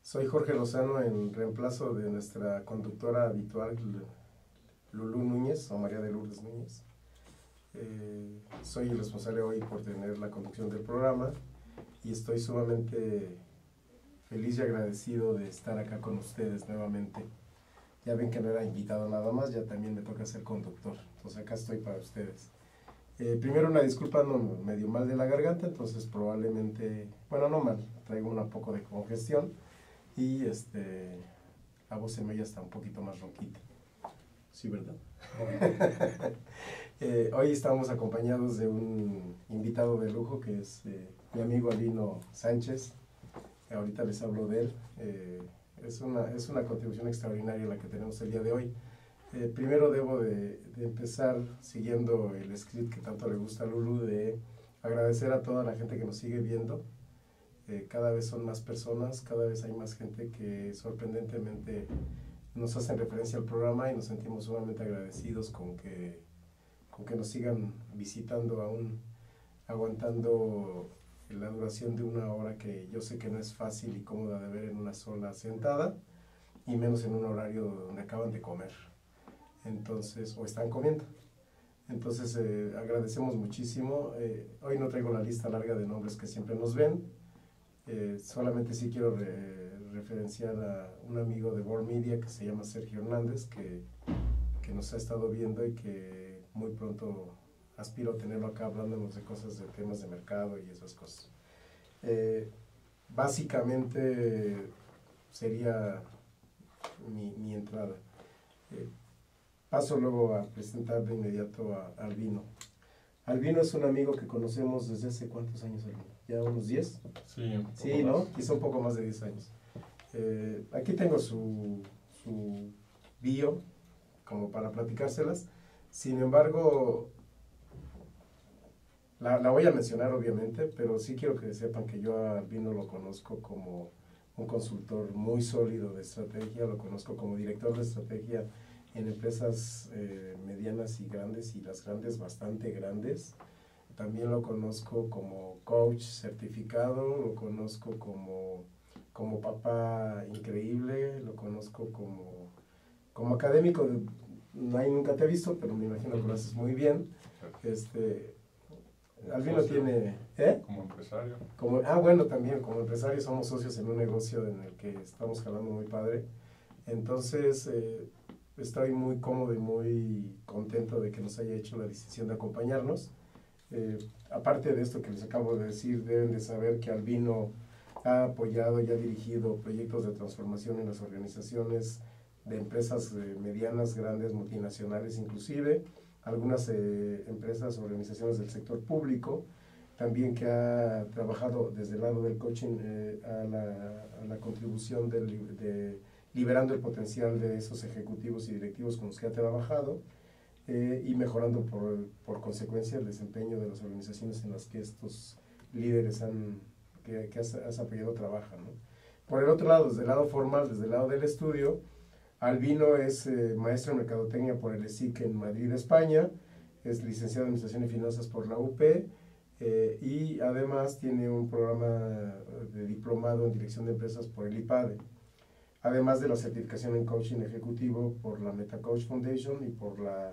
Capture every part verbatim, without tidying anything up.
Soy Jorge Lozano en reemplazo de nuestra conductora habitual, Lulú Núñez, o María de Lourdes Núñez. Eh, soy el responsable hoy por tener la conducción del programa y estoy sumamente feliz y agradecido de estar acá con ustedes nuevamente. Ya ven que no era invitado nada más, ya también me toca ser conductor, entonces acá estoy para ustedes. Eh, primero una disculpa, no, medio mal de la garganta, entonces probablemente, bueno, no mal, traigo un poco de congestión y este, la voz se me oye hasta un poquito más ronquita. Sí, ¿verdad? eh, hoy estamos acompañados de un invitado de lujo que es eh, mi amigo Albino Sánchez. Ahorita les hablo de él. Eh, es, una, es una contribución extraordinaria la que tenemos el día de hoy. Eh, primero debo de, de empezar siguiendo el script que tanto le gusta a Lulu, de agradecer a toda la gente que nos sigue viendo. Eh, cada vez son más personas, cada vez hay más gente que sorprendentemente nos hacen referencia al programa y nos sentimos sumamente agradecidos con que, con que nos sigan visitando, aún aguantando la duración de una hora que yo sé que no es fácil y cómoda de ver en una sola sentada, y menos en un horario donde acaban de comer, entonces, o están comiendo. Entonces eh, agradecemos muchísimo. Eh, hoy no traigo la lista larga de nombres que siempre nos ven, eh, solamente sí quiero re, referenciar a un amigo de Board Media que se llama Sergio Hernández, que, que nos ha estado viendo y que muy pronto aspiro a tenerlo acá hablándonos de cosas, de temas de mercado y esas cosas. Eh, básicamente sería mi, mi entrada. Eh, paso luego a presentar de inmediato a, a Albino. Albino es un amigo que conocemos desde hace ¿cuántos años, Albino? ¿Ya unos diez? Sí, un poco Sí, más. ¿no? Quizá un poco más de diez años. Eh, aquí tengo su, su bio como para platicárselas. Sin embargo, la, la voy a mencionar obviamente, pero sí quiero que sepan que yo a Albino lo conozco como un consultor muy sólido de estrategia, lo conozco como director de estrategia en empresas eh, medianas y grandes, y las grandes bastante grandes. También lo conozco como coach certificado, lo conozco como, como papá increíble, lo conozco como, como académico. No hay, nunca te he visto, pero me imagino que lo haces muy bien. Este, Albino tiene... ¿eh? Como empresario. Como, ah, bueno, también como empresario somos socios en un negocio en el que estamos jalando muy padre. Entonces, eh, estoy muy cómodo y muy contento de que nos haya hecho la decisión de acompañarnos. Eh, aparte de esto que les acabo de decir, deben de saber que Albino ha apoyado y ha dirigido proyectos de transformación en las organizaciones de empresas eh, medianas, grandes, multinacionales inclusive, algunas eh, empresas, organizaciones del sector público, también que ha trabajado desde el lado del coaching eh, a, la, a la contribución del, de liberando el potencial de esos ejecutivos y directivos con los que ha trabajado, eh, y mejorando por, por consecuencia el desempeño de las organizaciones en las que estos líderes han, que, que has, has apoyado trabajan, ¿no? Por el otro lado, desde el lado formal, desde el lado del estudio, Albino es eh, maestro en Mercadotecnia por el E S I C en Madrid, España, es licenciado en Administración y Finanzas por la U P, eh, y además tiene un programa de diplomado en Dirección de Empresas por el I P A D E, además de la certificación en Coaching Ejecutivo por la MetaCoach Foundation y por la,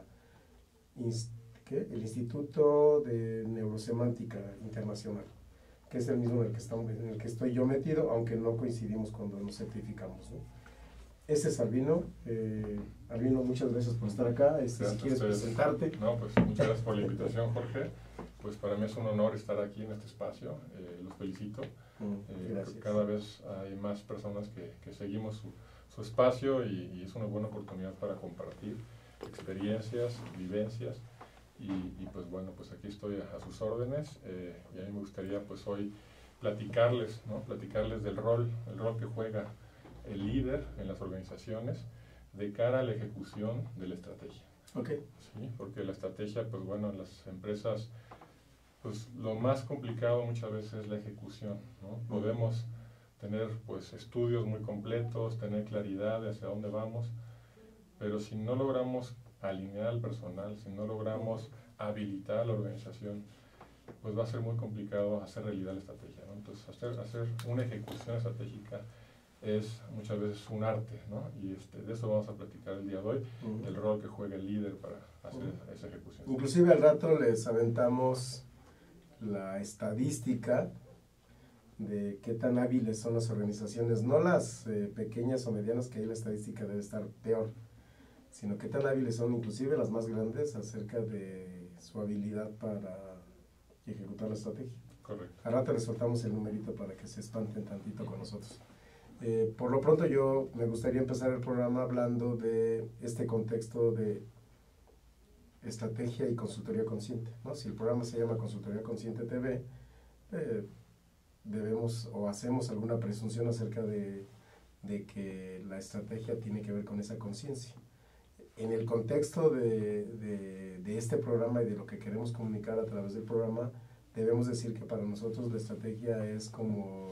¿qué? el Instituto de Neurosemántica Internacional, que es el mismo en el que, estamos, en el que estoy yo metido, aunque no coincidimos cuando nos certificamos, ¿no? Ese es Albino. Eh, Albino, muchas gracias por estar acá. Este, si quieres presentarte. No, pues muchas gracias por la invitación, Jorge. Pues para mí es un honor estar aquí en este espacio. Eh, los felicito. Mm, eh, cada vez hay más personas que, que seguimos su, su espacio y, y es una buena oportunidad para compartir experiencias, vivencias. Y, y pues bueno, pues aquí estoy a, a sus órdenes. Eh, y a mí me gustaría pues hoy platicarles, ¿no? Platicarles del rol, el rol que juega el líder en las organizaciones de cara a la ejecución de la estrategia. Okay. ¿Sí? Porque la estrategia, pues bueno, en las empresas, pues lo más complicado muchas veces es la ejecución, ¿no? Podemos tener pues estudios muy completos, tener claridad de hacia dónde vamos, pero si no logramos alinear al personal, si no logramos habilitar a la organización, pues va a ser muy complicado hacer realidad la estrategia, ¿no? Entonces, hacer, hacer una ejecución estratégica es muchas veces un arte, ¿no? Y este, de eso vamos a platicar el día de hoy, uh-huh. el rol que juega el líder para hacer uh-huh. esa ejecución. Inclusive al rato les aventamos la estadística de qué tan hábiles son las organizaciones, no las eh, pequeñas o medianas, que ahí la estadística debe estar peor, sino qué tan hábiles son inclusive las más grandes acerca de su habilidad para ejecutar la estrategia. Correcto. Al rato les soltamos el numerito para que se espanten tantito con nosotros. Eh, por lo pronto yo me gustaría empezar el programa hablando de este contexto de estrategia y consultoría consciente, ¿no? Si el programa se llama Consultoría Consciente T V, eh, debemos o hacemos alguna presunción acerca de, de que la estrategia tiene que ver con esa conciencia. En el contexto de, de, de este programa y de lo que queremos comunicar a través del programa, debemos decir que para nosotros la estrategia es como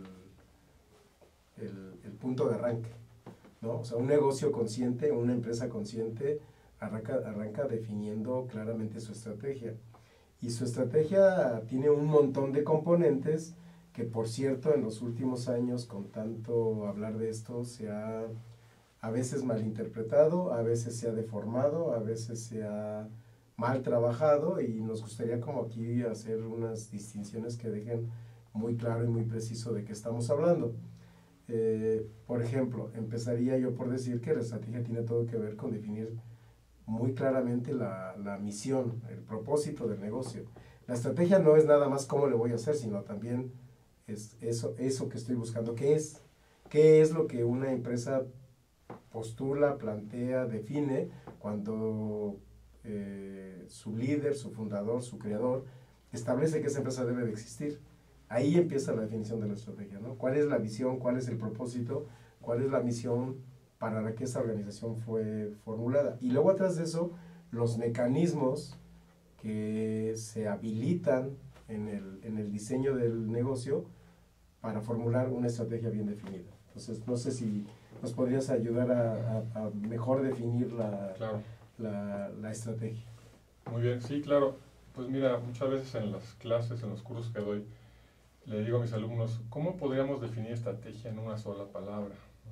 el, el, el punto de arranque, ¿no? O sea, un negocio consciente, una empresa consciente arranca, arranca definiendo claramente su estrategia. Y su estrategia tiene un montón de componentes que, por cierto, en los últimos años, con tanto hablar de esto, se ha a veces malinterpretado, a veces se ha deformado, a veces se ha mal trabajado, y nos gustaría como aquí hacer unas distinciones que dejen muy claro y muy preciso de qué estamos hablando. Eh, por ejemplo, empezaría yo por decir que la estrategia tiene todo que ver con definir muy claramente la, la misión, el propósito del negocio. La estrategia no es nada más cómo le voy a hacer, sino también es eso, eso que estoy buscando. ¿Qué es? ¿Qué es lo que una empresa postula, plantea, define cuando eh, su líder, su fundador, su creador establece que esa empresa debe de existir? Ahí empieza la definición de la estrategia, ¿no? ¿Cuál es la visión? ¿Cuál es el propósito? ¿Cuál es la misión para la que esa organización fue formulada? Y luego, atrás de eso, los mecanismos que se habilitan en el, en el diseño del negocio para formular una estrategia bien definida. Entonces, no sé si nos podrías ayudar a, a, a mejor definir la, claro. la, la estrategia. Muy bien, sí, claro. Pues mira, muchas veces en las clases, en los cursos que doy, le digo a mis alumnos, ¿cómo podríamos definir estrategia en una sola palabra?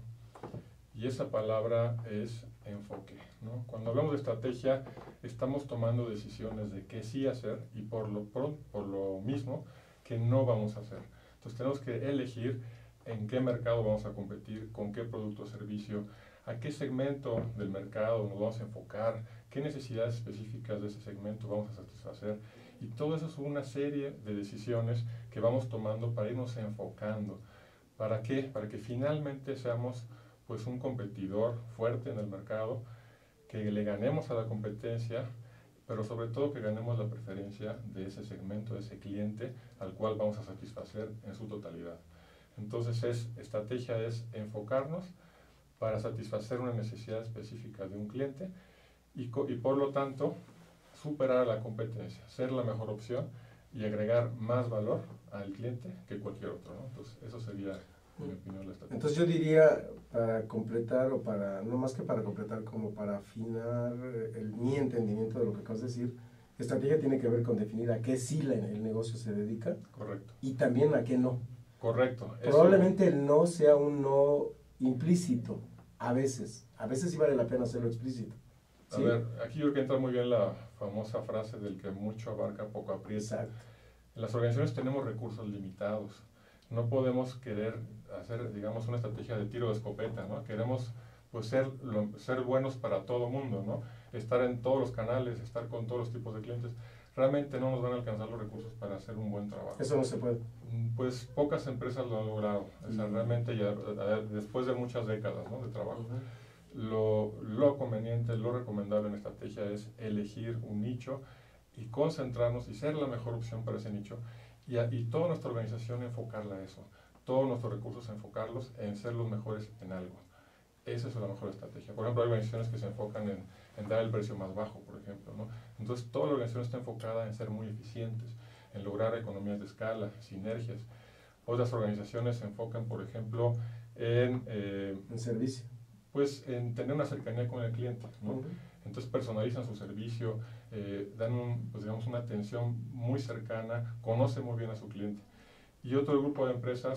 Y esa palabra es enfoque, ¿no? Cuando hablamos de estrategia, estamos tomando decisiones de qué sí hacer y por lo, por, por lo mismo que no vamos a hacer. Entonces tenemos que elegir en qué mercado vamos a competir, con qué producto o servicio, a qué segmento del mercado nos vamos a enfocar, qué necesidades específicas de ese segmento vamos a satisfacer. Y todo eso es una serie de decisiones que vamos tomando para irnos enfocando. ¿Para qué? Para que finalmente seamos pues un competidor fuerte en el mercado, que le ganemos a la competencia, pero sobre todo que ganemos la preferencia de ese segmento, de ese cliente al cual vamos a satisfacer en su totalidad. Entonces, es, estrategia es enfocarnos para satisfacer una necesidad específica de un cliente y, y por lo tanto superar a la competencia, ser la mejor opción y agregar más valor al cliente que cualquier otro, ¿no? Entonces, eso sería, en mi opinión, la estrategia. Entonces yo diría, para completar, o para, no más que para completar, como para afinar el, mi entendimiento de lo que acabas de decir, estrategia tiene que ver con definir a qué sí la, el negocio se dedica. Correcto. Y también a qué no. Correcto. Probablemente eso, el no sea un no implícito, a veces. A veces sí vale la pena hacerlo explícito. A ¿sí? ver, aquí yo creo que entra muy bien la famosa frase del que mucho abarca, poco aprieta. Exacto. En las organizaciones tenemos recursos limitados. No podemos querer hacer, digamos, una estrategia de tiro de escopeta, ¿no? Queremos pues ser, lo, ser buenos para todo mundo, ¿no? Estar en todos los canales, estar con todos los tipos de clientes. Realmente no nos van a alcanzar los recursos para hacer un buen trabajo. Eso no se puede. Pues pocas empresas lo han logrado. O sea, realmente ya, después de muchas décadas, ¿no?, de trabajo. Uh-huh. Lo, lo conveniente, lo recomendable en estrategia es elegir un nicho y concentrarnos y ser la mejor opción para ese nicho. Y, a, y toda nuestra organización enfocarla a eso. Todos nuestros recursos enfocarlos en ser los mejores en algo. Esa es la mejor estrategia. Por ejemplo, hay organizaciones que se enfocan en, en dar el precio más bajo, por ejemplo, ¿no? Entonces, toda la organización está enfocada en ser muy eficientes, en lograr economías de escala, sinergias. Otras organizaciones se enfocan, por ejemplo, en... Eh, en servicio. Pues en tener una cercanía con el cliente, ¿no? Uh-huh. Entonces personalizan su servicio, eh, dan un, pues digamos, una atención muy cercana, conocen muy bien a su cliente. Y otro grupo de empresas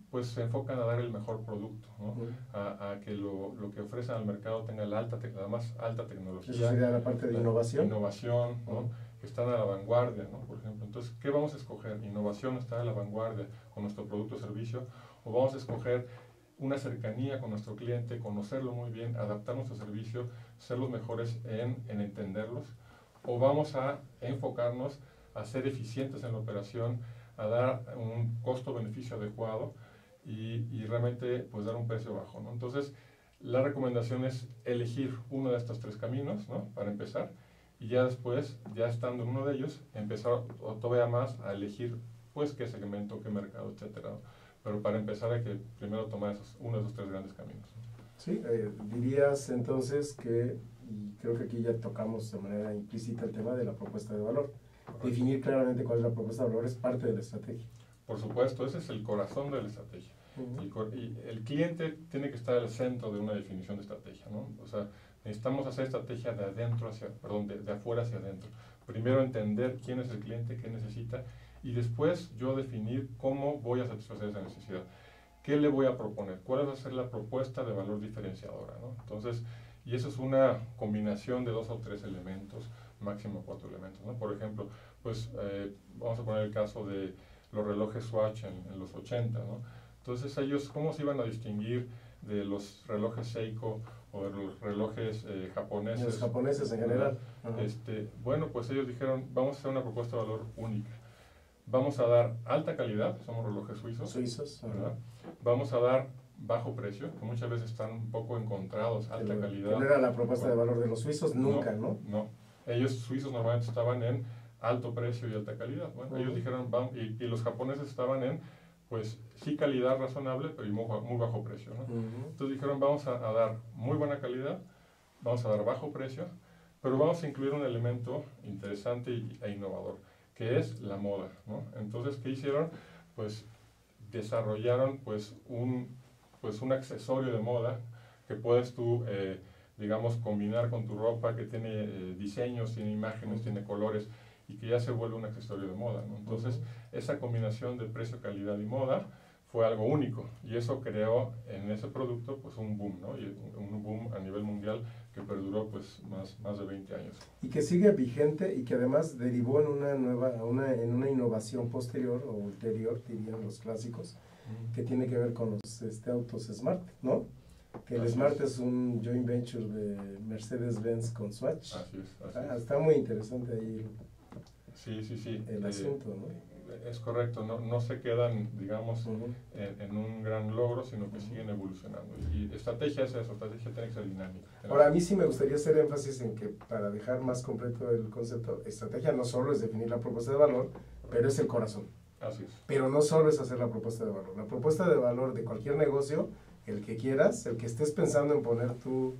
pues se enfocan a dar el mejor producto, ¿no? Uh-huh. a, a que lo, lo que ofrecen al mercado tenga la, alta te- la más alta tecnología. Eso sería la parte de la innovación. Innovación, ¿no? Uh-huh. Que están a la vanguardia, ¿no? Por ejemplo. Entonces, ¿qué vamos a escoger? ¿Innovación, estar a la vanguardia con nuestro producto o servicio? ¿O vamos a escoger una cercanía con nuestro cliente, conocerlo muy bien, adaptar nuestro servicio, ser los mejores en, en entenderlos? ¿O vamos a enfocarnos a ser eficientes en la operación, a dar un costo-beneficio adecuado y, y realmente pues dar un precio bajo, ¿no? Entonces, la recomendación es elegir uno de estos tres caminos, ¿no? Para empezar, y ya después, ya estando en uno de ellos, empezar o todavía más a elegir pues qué segmento, qué mercado, etcétera, ¿no? Pero para empezar hay que primero tomar esos, uno de esos tres grandes caminos, ¿no? Sí, eh, dirías entonces que, y creo que aquí ya tocamos de manera implícita el tema de la propuesta de valor. Correcto. Definir claramente cuál es la propuesta de valor es parte de la estrategia. Por supuesto, ese es el corazón de la estrategia. Uh-huh. el, cor y el cliente tiene que estar al centro de una definición de estrategia, ¿no? O sea, necesitamos hacer estrategia de adentro hacia, perdón, de, de afuera hacia adentro. Primero entender quién es el cliente, qué necesita, y después yo definir cómo voy a satisfacer esa necesidad. ¿Qué le voy a proponer? ¿Cuál va a ser la propuesta de valor diferenciadora, ¿no? Entonces, y eso es una combinación de dos o tres elementos, máximo cuatro elementos, ¿no? Por ejemplo, pues eh, vamos a poner el caso de los relojes Swatch en, en los ochenta, ¿no? Entonces ellos, ¿cómo se iban a distinguir de los relojes Seiko o de los relojes eh, japoneses? Los japoneses en general. Uh-huh. este, bueno, pues ellos dijeron, vamos a hacer una propuesta de valor única. Vamos a dar alta calidad, somos relojes suizos. Suizos. ¿Verdad? Vamos a dar bajo precio, que muchas veces están un poco encontrados, alta Pero, calidad. ¿no era la propuesta bueno, de valor de los suizos? Nunca, ¿no? No, no. Ellos suizos normalmente estaban en alto precio y alta calidad. Bueno, uh-huh. ellos dijeron, vamos, y, y los japoneses estaban en, pues, sí calidad razonable, pero muy, muy bajo precio, ¿no? Uh-huh. Entonces dijeron, vamos a, a dar muy buena calidad, vamos a dar bajo precio, pero vamos a incluir un elemento interesante y, e innovador, que es la moda, ¿no? Entonces, ¿qué hicieron? Pues desarrollaron pues un, pues un accesorio de moda que puedes tú, eh, digamos, combinar con tu ropa, que tiene eh, diseños, tiene imágenes, uh-huh. tiene colores, y que ya se vuelve un accesorio de moda, ¿no? Entonces, uh-huh. esa combinación de precio, calidad y moda fue algo único, y eso creó en ese producto pues un boom, ¿no? Y un boom a nivel mundial que perduró pues más, más de veinte años. Y que sigue vigente y que además derivó en una nueva, una, en una innovación posterior o ulterior, dirían los clásicos, uh-huh. que tiene que ver con los este, autos Smart, ¿no? Que el así Smart es. es un joint venture de Mercedes-Benz con Swatch. Así es, así ah, es. Está muy interesante ahí el, sí, sí, sí. el eh, asunto, ¿no? Es correcto, no, no se quedan, digamos, uh-huh. en, en un gran logro, sino que uh-huh. siguen evolucionando. Y estrategia es eso, estrategia tiene que ser dinámica. Ahora, a mí sí me gustaría hacer énfasis en que, para dejar más completo el concepto, estrategia no solo es definir la propuesta de valor, pero es el corazón. Así es. Pero no solo es hacer la propuesta de valor. La propuesta de valor de cualquier negocio, el que quieras, el que estés pensando en poner tu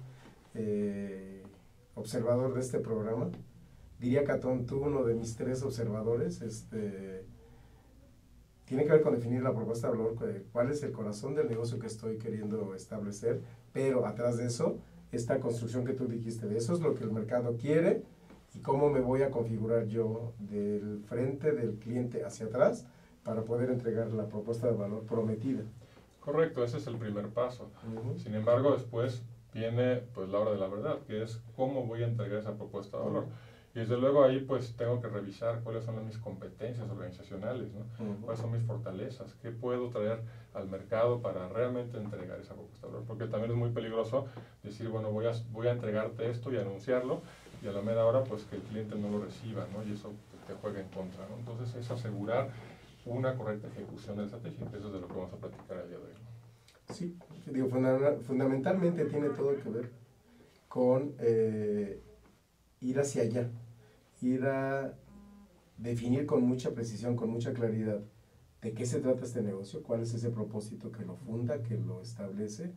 eh, observador de este programa, diría Catón, tú uno de mis tres observadores, este... tiene que ver con definir la propuesta de valor, cuál es el corazón del negocio que estoy queriendo establecer, pero atrás de eso, esta construcción que tú dijiste, de eso es lo que el mercado quiere y cómo me voy a configurar yo del frente del cliente hacia atrás para poder entregar la propuesta de valor prometida. Correcto, ese es el primer paso. Uh-huh. Sin embargo, después viene pues la hora de la verdad, que es cómo voy a entregar esa propuesta de valor. Uh-huh. Y desde luego ahí pues tengo que revisar cuáles son mis competencias organizacionales, ¿no? Uh-huh. Cuáles son mis fortalezas, qué puedo traer al mercado para realmente entregar esa propuesta de valor. Porque también es muy peligroso decir, bueno, voy a, voy a entregarte esto y anunciarlo, y a la media hora pues que el cliente no lo reciba, ¿no? Y eso te juega en contra, ¿no? Entonces es asegurar una correcta ejecución de la estrategia, que eso es de lo que vamos a platicar el día de hoy, ¿no? Sí, digo, funda fundamentalmente tiene todo que ver con eh, ir hacia allá, ir a definir con mucha precisión, con mucha claridad de qué se trata este negocio, cuál es ese propósito que lo funda, que lo establece.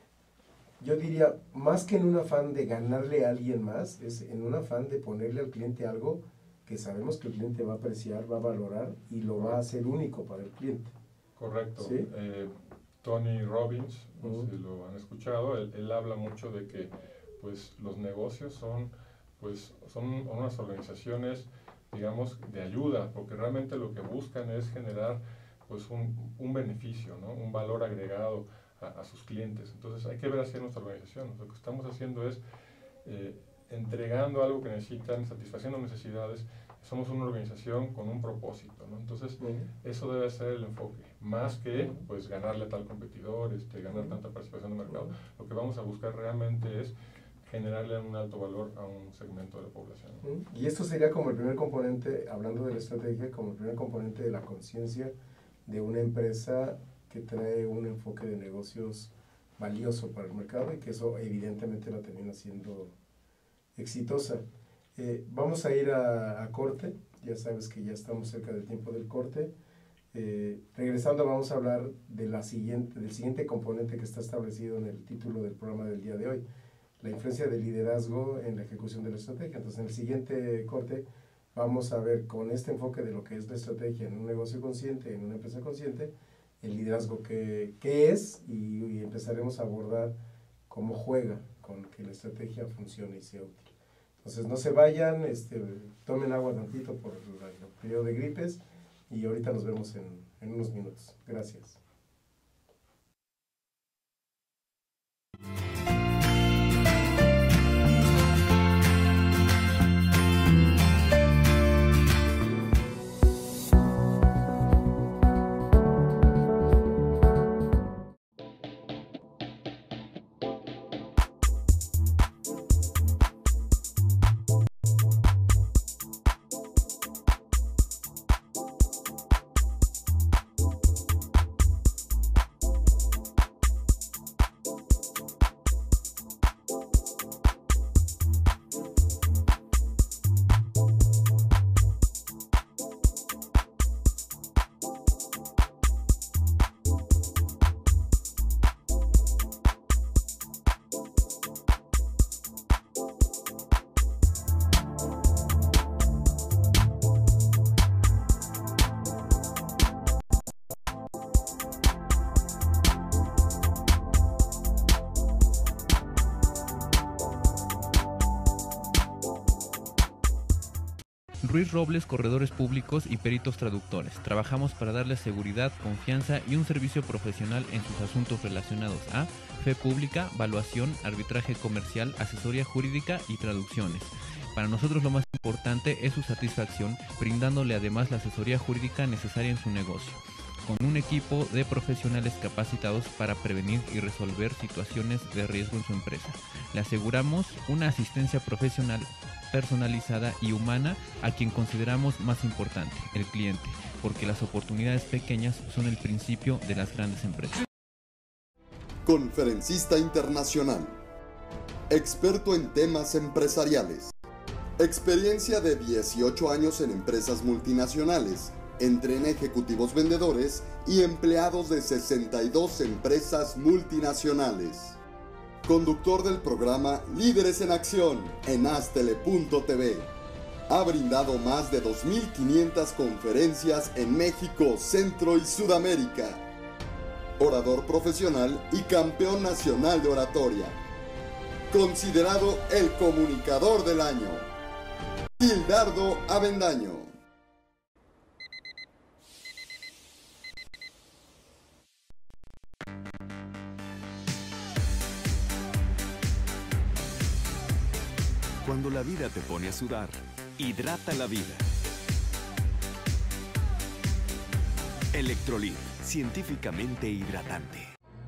Yo diría, más que en un afán de ganarle a alguien más, es en un afán de ponerle al cliente algo que sabemos que el cliente va a apreciar, va a valorar y lo va a hacer único para el cliente. Correcto. ¿Sí? Eh, Tony Robbins, no uh-huh. sé si lo han escuchado, él, él habla mucho de que pues, los negocios son, pues, son unas organizaciones, digamos, de ayuda, porque realmente lo que buscan es generar pues un, un beneficio, ¿no? Un valor agregado a, a sus clientes. Entonces hay que ver hacia nuestra organización. Lo que estamos haciendo es eh, entregando algo que necesitan, satisfaciendo necesidades. Somos una organización con un propósito, ¿no? Entonces, uh-huh. eso debe ser el enfoque, más que pues ganarle a tal competidor, este, ganar uh-huh. tanta participación de mercado. Uh-huh. Lo que vamos a buscar realmente es generarle un alto valor a un segmento de la población. Uh-huh. Y esto sería como el primer componente, hablando de la estrategia, como el primer componente de la conciencia de una empresa que trae un enfoque de negocios valioso para el mercado y que eso evidentemente la termina siendo exitosa. Eh, vamos a ir a, a corte, ya sabes que ya estamos cerca del tiempo del corte. Eh, regresando vamos a hablar de la siguiente, del siguiente componente que está establecido en el título del programa del día de hoy, la influencia del liderazgo en la ejecución de la estrategia. Entonces en el siguiente corte vamos a ver con este enfoque de lo que es la estrategia en un negocio consciente, en una empresa consciente, el liderazgo que, que es y, y empezaremos a abordar cómo juega con que la estrategia funcione y sea útil. Entonces no se vayan, este, tomen agua tantito por el periodo de gripes y ahorita nos vemos en, en unos minutos. Gracias. Ruiz Robles, corredores públicos y peritos traductores. Trabajamos para darles seguridad, confianza y un servicio profesional en sus asuntos relacionados a fe pública, valuación, arbitraje comercial, asesoría jurídica y traducciones. Para nosotros lo más importante es su satisfacción, brindándole además la asesoría jurídica necesaria en su negocio, con un equipo de profesionales capacitados para prevenir y resolver situaciones de riesgo en su empresa. Le aseguramos una asistencia profesional personalizada y humana a quien consideramos más importante, el cliente, porque las oportunidades pequeñas son el principio de las grandes empresas. Conferencista internacional, experto en temas empresariales, experiencia de dieciocho años en empresas multinacionales, entrena ejecutivos vendedores y empleados de sesenta y dos empresas multinacionales. Conductor del programa Líderes en Acción en Astele punto t v. Ha brindado más de dos mil quinientas conferencias en México, Centro y Sudamérica. Orador profesional y campeón nacional de oratoria. Considerado el comunicador del año. Gildardo Avendaño. Cuando la vida te pone a sudar, hidrata la vida. Electrolit, científicamente hidratante.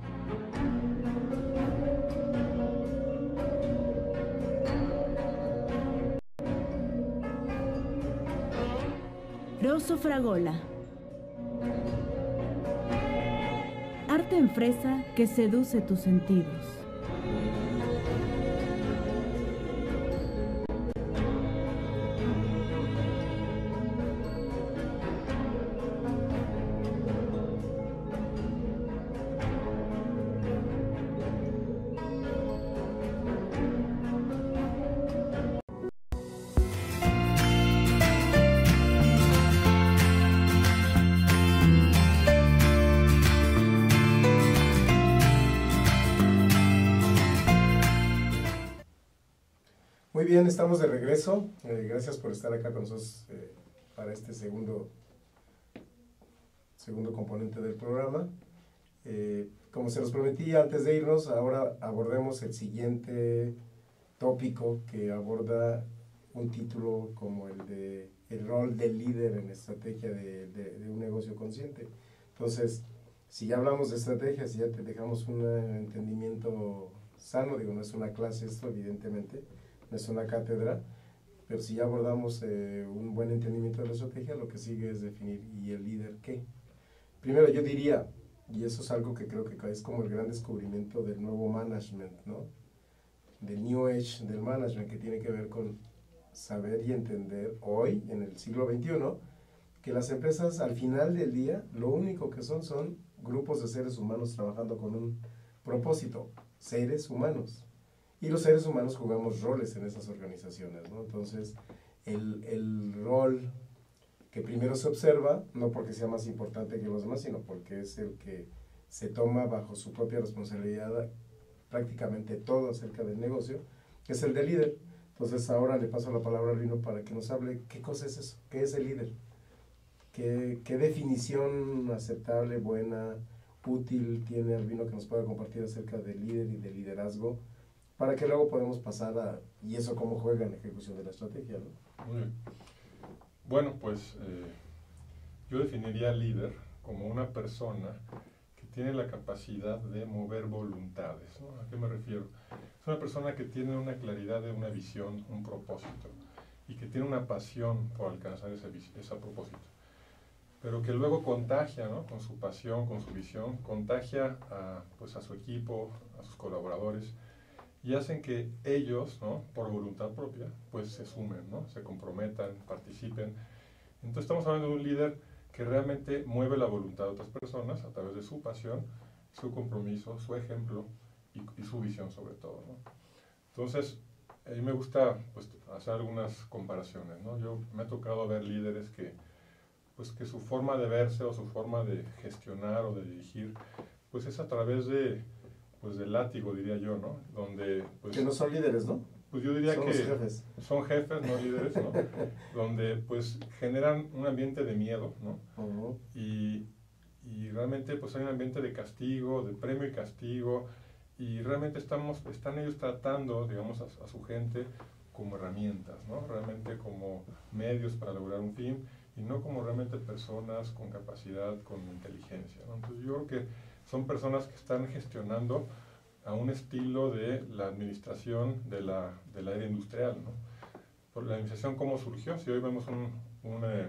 Rosso Fragola. Arte en fresa que seduce tus sentidos. Muy bien, estamos de regreso. Eh, gracias por estar acá con nosotros eh, para este segundo, segundo componente del programa. Eh, como se los prometí antes de irnos, ahora abordemos el siguiente tópico que aborda un título como el de el rol del líder en la estrategia de, de, de un negocio consciente. Entonces, si ya hablamos de estrategias, si ya te dejamos un entendimiento sano, digo, no es una clase esto, evidentemente, no es una cátedra, pero si ya abordamos eh, un buen entendimiento de la estrategia, lo que sigue es definir, ¿y el líder qué? Primero yo diría, y eso es algo que creo que es como el gran descubrimiento del nuevo management, ¿no? Del New Age del management, que tiene que ver con saber y entender hoy, en el siglo veintiuno, que las empresas al final del día, lo único que son, son grupos de seres humanos trabajando con un propósito, seres humanos. Y los seres humanos jugamos roles en esas organizaciones, ¿no? Entonces, el, el rol que primero se observa, no porque sea más importante que los demás, sino porque es el que se toma bajo su propia responsabilidad prácticamente todo acerca del negocio, que es el de líder. Entonces, ahora le paso la palabra a Albino para que nos hable qué cosa es eso, qué es el líder, qué, qué definición aceptable, buena, útil tiene Albino que nos pueda compartir acerca del líder y del liderazgo, para que luego podamos pasar a, y eso cómo juega en la ejecución de la estrategia, ¿no? Muy bien. Bueno, pues eh, yo definiría al líder como una persona que tiene la capacidad de mover voluntades, ¿no? ¿A qué me refiero? Es una persona que tiene una claridad de una visión, un propósito, y que tiene una pasión por alcanzar ese, ese propósito, pero que luego contagia, ¿no? Con su pasión, con su visión, contagia a, pues, a su equipo, a sus colaboradores, y hacen que ellos, ¿no? Por voluntad propia, pues se sumen, ¿no? Se comprometan, participen. Entonces estamos hablando de un líder que realmente mueve la voluntad de otras personas a través de su pasión, su compromiso, su ejemplo y, y su visión sobre todo, ¿no? Entonces, a mí me gusta, pues, hacer algunas comparaciones, ¿no? Yo me ha tocado ver líderes que, pues, que su forma de verse o su forma de gestionar o de dirigir, pues es a través de, pues, del látigo, diría yo, ¿no? Donde, pues, que no son líderes, ¿no? Pues yo diría son que jefes. son jefes, no líderes, ¿no? Donde, pues, generan un ambiente de miedo, ¿no? Uh-huh. Y, y realmente, pues, hay un ambiente de castigo, de premio y castigo, y realmente estamos, están ellos tratando, digamos, a, a su gente como herramientas, ¿no? Realmente como medios para lograr un fin, y no como realmente personas con capacidad, con inteligencia, ¿no? Entonces yo creo que son personas que están gestionando a un estilo de la administración de la, de la era industrial, ¿no? Por la administración, ¿cómo surgió? Si hoy vemos un, un, eh,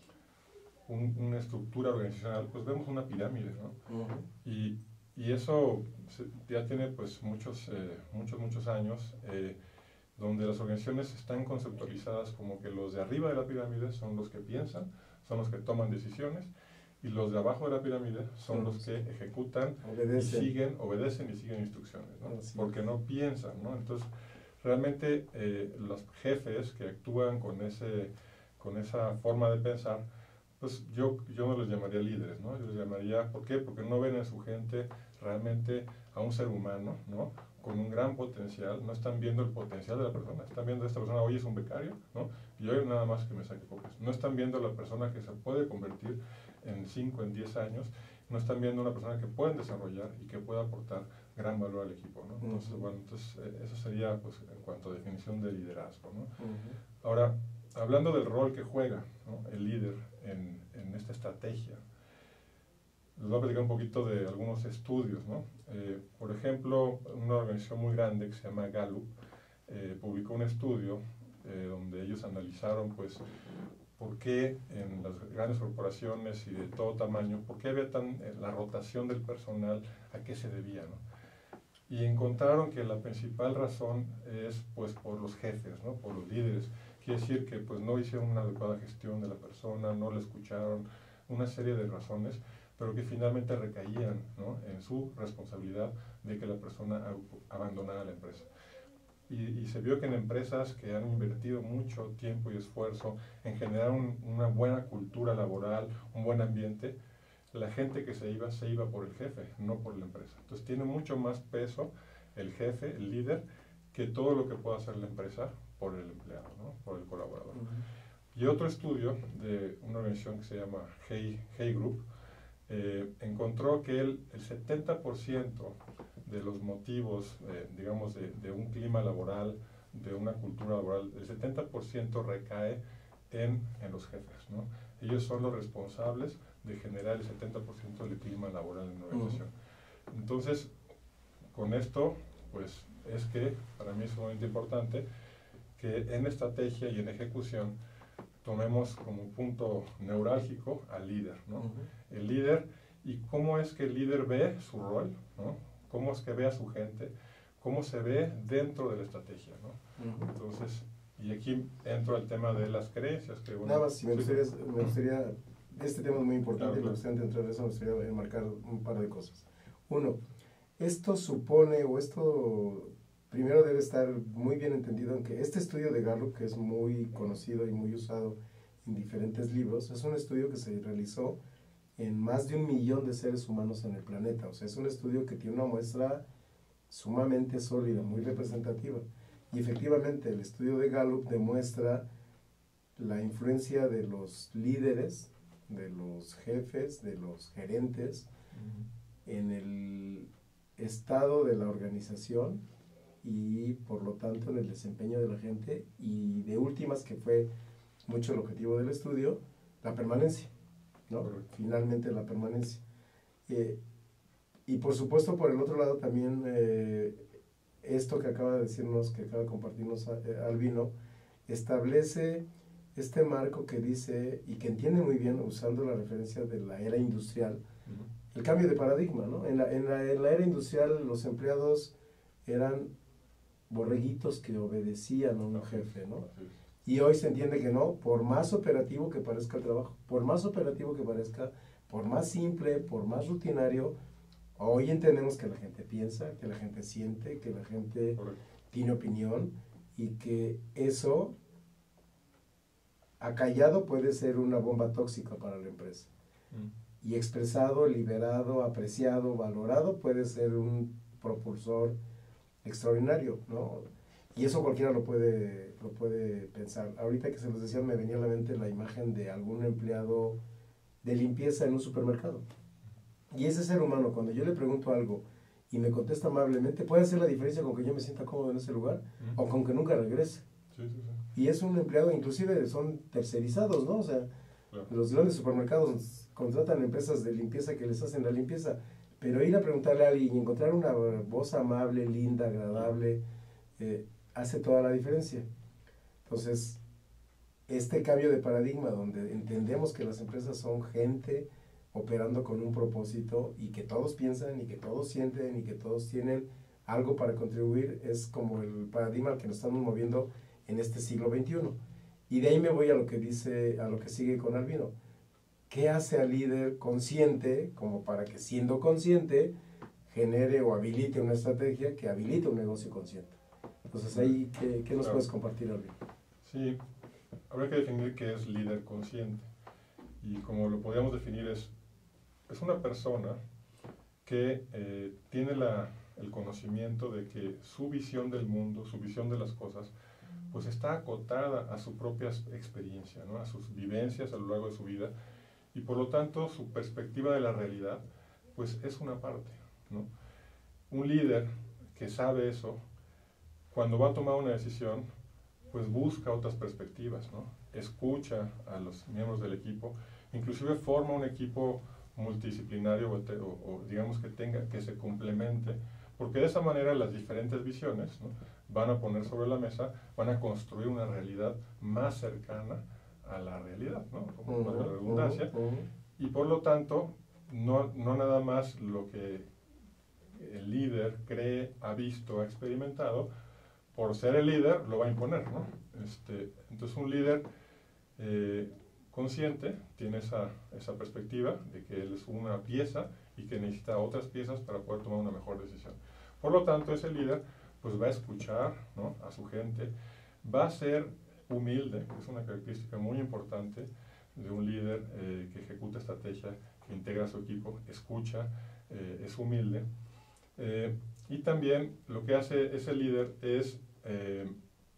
un, una estructura organizacional, pues vemos una pirámide, ¿no? Uh-huh. Y, y eso se, ya tiene, pues, muchos, eh, muchos, muchos años, eh, donde las organizaciones están conceptualizadas como que los de arriba de la pirámide son los que piensan, son los que toman decisiones, y los de abajo de la pirámide son los que ejecutan, obedecen. y siguen, obedecen y siguen instrucciones, ¿no? Porque no piensan, ¿no? Entonces, realmente eh, los jefes que actúan con, ese, con esa forma de pensar, pues yo, yo no los llamaría líderes, ¿no? Yo los llamaría, ¿por qué? Porque no ven en su gente realmente a un ser humano, ¿no? Con un gran potencial, no están viendo el potencial de la persona, están viendo a esta persona, hoy es un becario, ¿no? Y hoy nada más que me saque copias. No están viendo a la persona que se puede convertir en cinco, en diez años, no están viendo a una persona que pueden desarrollar y que pueda aportar gran valor al equipo, ¿no? Entonces, uh-huh. bueno, entonces eh, eso sería, pues, en cuanto a definición de liderazgo, ¿no? Uh-huh. Ahora, hablando del rol que juega, ¿no? El líder en, en esta estrategia, les voy a platicar un poquito de algunos estudios, ¿no? Eh, por ejemplo, una organización muy grande que se llama Gallup eh, publicó un estudio eh, donde ellos analizaron, pues, por qué en las grandes corporaciones y de todo tamaño, por qué había tan, eh, la rotación del personal, a qué se debía, ¿no? Y encontraron que la principal razón es, pues, por los jefes, ¿no? Por los líderes. Quiere decir que, pues, no hicieron una adecuada gestión de la persona, no la escucharon, una serie de razones, pero que finalmente recaían, ¿no? En su responsabilidad de que la persona abandonara la empresa. Y, y se vio que en empresas que han invertido mucho tiempo y esfuerzo en generar un, una buena cultura laboral, un buen ambiente, la gente que se iba, se iba por el jefe, no por la empresa. Entonces tiene mucho más peso el jefe, el líder, que todo lo que pueda hacer la empresa por el empleado, ¿no? Por el colaborador. Uh-huh. Y otro estudio de una organización que se llama Hay, Hay Group, eh, encontró que el, el setenta por ciento de los motivos, eh, digamos, de, de un clima laboral, de una cultura laboral, el setenta por ciento recae en, en los jefes, ¿no? Ellos son los responsables de generar el setenta por ciento del clima laboral en una organización. Uh-huh. Entonces, con esto, pues, es que, para mí es sumamente importante que en estrategia y en ejecución tomemos como punto neurálgico al líder, ¿no? Uh-huh. El líder, y cómo es que el líder ve su rol, ¿no? Cómo es que ve a su gente, cómo se ve dentro de la estrategia, ¿no? Uh-huh. Entonces, y aquí entro al tema de las creencias. Que, bueno, nada más, si me gustaría, me gustaría, este tema es muy importante, claro, y me gustaría entrar en eso, me gustaría enmarcar un par de cosas. Uno, esto supone, o esto primero debe estar muy bien entendido, en que este estudio de Gallup, que es muy conocido y muy usado en diferentes libros, es un estudio que se realizó en más de un millón de seres humanos en el planeta. O sea, es un estudio que tiene una muestra sumamente sólida, muy representativa. Y efectivamente, el estudio de Gallup demuestra la influencia de los líderes, de los jefes, de los gerentes, uh-huh, en el estado de la organización y, por lo tanto, en el desempeño de la gente. Y de últimas, que fue mucho el objetivo del estudio, la permanencia, ¿no? Correcto. Finalmente, la permanencia. Eh, y, por supuesto, por el otro lado, también eh, esto que acaba de decirnos, que acaba de compartirnos eh, Albino, establece este marco que dice, y que entiende muy bien, usando la referencia de la era industrial, uh-huh, el cambio de paradigma, ¿no? En la, en la, en la era industrial, los empleados eran borreguitos que obedecían a un jefe, ¿no? Y hoy se entiende que no, por más operativo que parezca el trabajo, por más operativo que parezca, por más simple, por más rutinario, hoy entendemos que la gente piensa, que la gente siente, que la gente Correcto. Tiene opinión, y que eso, acallado, puede ser una bomba tóxica para la empresa. Mm. Y expresado, liberado, apreciado, valorado, puede ser un propulsor extraordinario, ¿no? Y eso cualquiera lo puede, lo puede pensar. Ahorita que se los decía, me venía a la mente la imagen de algún empleado de limpieza en un supermercado. Y ese ser humano, cuando yo le pregunto algo y me contesta amablemente, puede hacer la diferencia con que yo me sienta cómodo en ese lugar, uh-huh, o con que nunca regrese. Sí, sí, sí. Y es un empleado, inclusive son tercerizados, ¿no? O sea, claro, los grandes supermercados contratan empresas de limpieza que les hacen la limpieza, pero ir a preguntarle a alguien y encontrar una voz amable, linda, agradable, eh, hace toda la diferencia. Entonces, este cambio de paradigma, donde entendemos que las empresas son gente operando con un propósito, y que todos piensan, y que todos sienten, y que todos tienen algo para contribuir, es como el paradigma al que nos estamos moviendo en este siglo veintiuno. Y de ahí me voy a lo que dice, a lo que sigue con Albino. ¿Qué hace al líder consciente, como para que, siendo consciente, genere o habilite una estrategia que habilite un negocio consciente? Entonces, ahí, ¿qué, qué nos claro. puedes compartir, Albino? Sí, habría que definir qué es líder consciente. Y como lo podríamos definir, es, es una persona que eh, tiene la, el conocimiento de que su visión del mundo, su visión de las cosas, pues está acotada a su propia experiencia, ¿no? A sus vivencias a lo largo de su vida, y por lo tanto su perspectiva de la realidad pues es una parte, ¿no? Un líder que sabe eso, cuando va a tomar una decisión, pues busca otras perspectivas, ¿no? Escucha a los miembros del equipo, inclusive forma un equipo multidisciplinario, o, te, o, o digamos que tenga, que se complemente, porque de esa manera las diferentes visiones, ¿no?, van a poner sobre la mesa, van a construir una realidad más cercana a la realidad, ¿no?, como uh-huh, la redundancia, uh-huh, uh-huh. Y por lo tanto, no, no nada más lo que el líder cree, ha visto, ha experimentado, por ser el líder lo va a imponer, ¿no? Este, entonces un líder eh, consciente tiene esa, esa perspectiva de que él es una pieza y que necesita otras piezas para poder tomar una mejor decisión. Por lo tanto, ese líder pues va a escuchar, ¿no?, a su gente, va a ser humilde, que es una característica muy importante de un líder eh, que ejecuta estrategia, que integra a su equipo, escucha, eh, es humilde. Eh, y también lo que hace ese líder es, eh,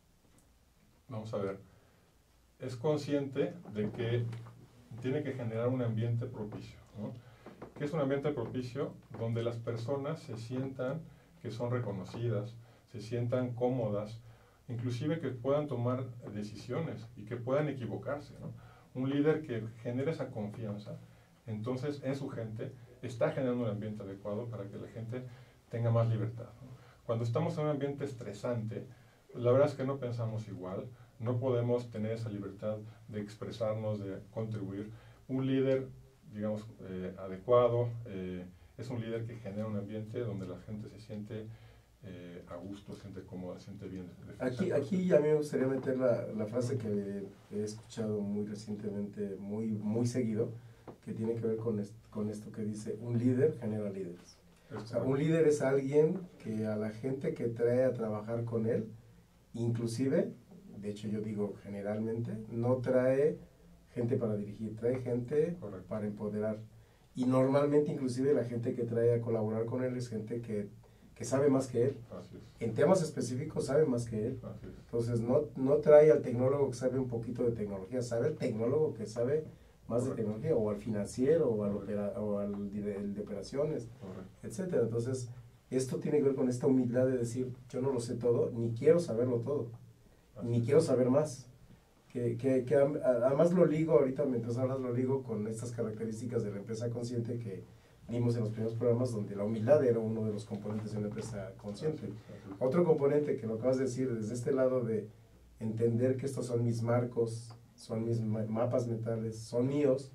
vamos a ver, es consciente de que tiene que generar un ambiente propicio, ¿no? que es un ambiente propicio donde las personas se sientan que son reconocidas, se sientan cómodas, inclusive que puedan tomar decisiones y que puedan equivocarse, ¿no? Un líder que genere esa confianza, entonces en su gente está generando un ambiente adecuado para que la gente tenga más libertad, ¿no? Cuando estamos en un ambiente estresante, la verdad es que no pensamos igual, no podemos tener esa libertad de expresarnos, de contribuir. Un líder, digamos, eh, adecuado, eh, es un líder que genera un ambiente donde la gente se siente eh, a gusto, se siente cómoda, se siente bien. Aquí, aquí a mí me gustaría meter la, la frase que he escuchado muy recientemente, muy, muy seguido, que tiene que ver con, est con esto que dice, un líder genera líderes. O sea, un líder es alguien que a la gente que trae a trabajar con él, inclusive, de hecho yo digo generalmente, no trae gente para dirigir, trae gente Correcto. Para empoderar. Y normalmente inclusive la gente que trae a colaborar con él es gente que, que sabe más que él. Así es. En temas específicos sabe más que él. Así es. Entonces no, no trae al tecnólogo que sabe un poquito de tecnología, sabe el tecnólogo que sabe más Correcto. De tecnología, o al financiero, o al, opera, o al de, de operaciones, Correcto. Etcétera. Entonces, esto tiene que ver con esta humildad de decir, yo no lo sé todo, ni quiero saberlo todo, Así ni es. Quiero saber más. Que, que, que además lo ligo, ahorita mientras hablas lo ligo con estas características de la empresa consciente que vimos en los primeros programas, donde la humildad era uno de los componentes de una empresa consciente. Así es, así es. Otro componente que lo acabas de decir, desde este lado de entender que estos son mis marcos, son mis mapas mentales, son míos,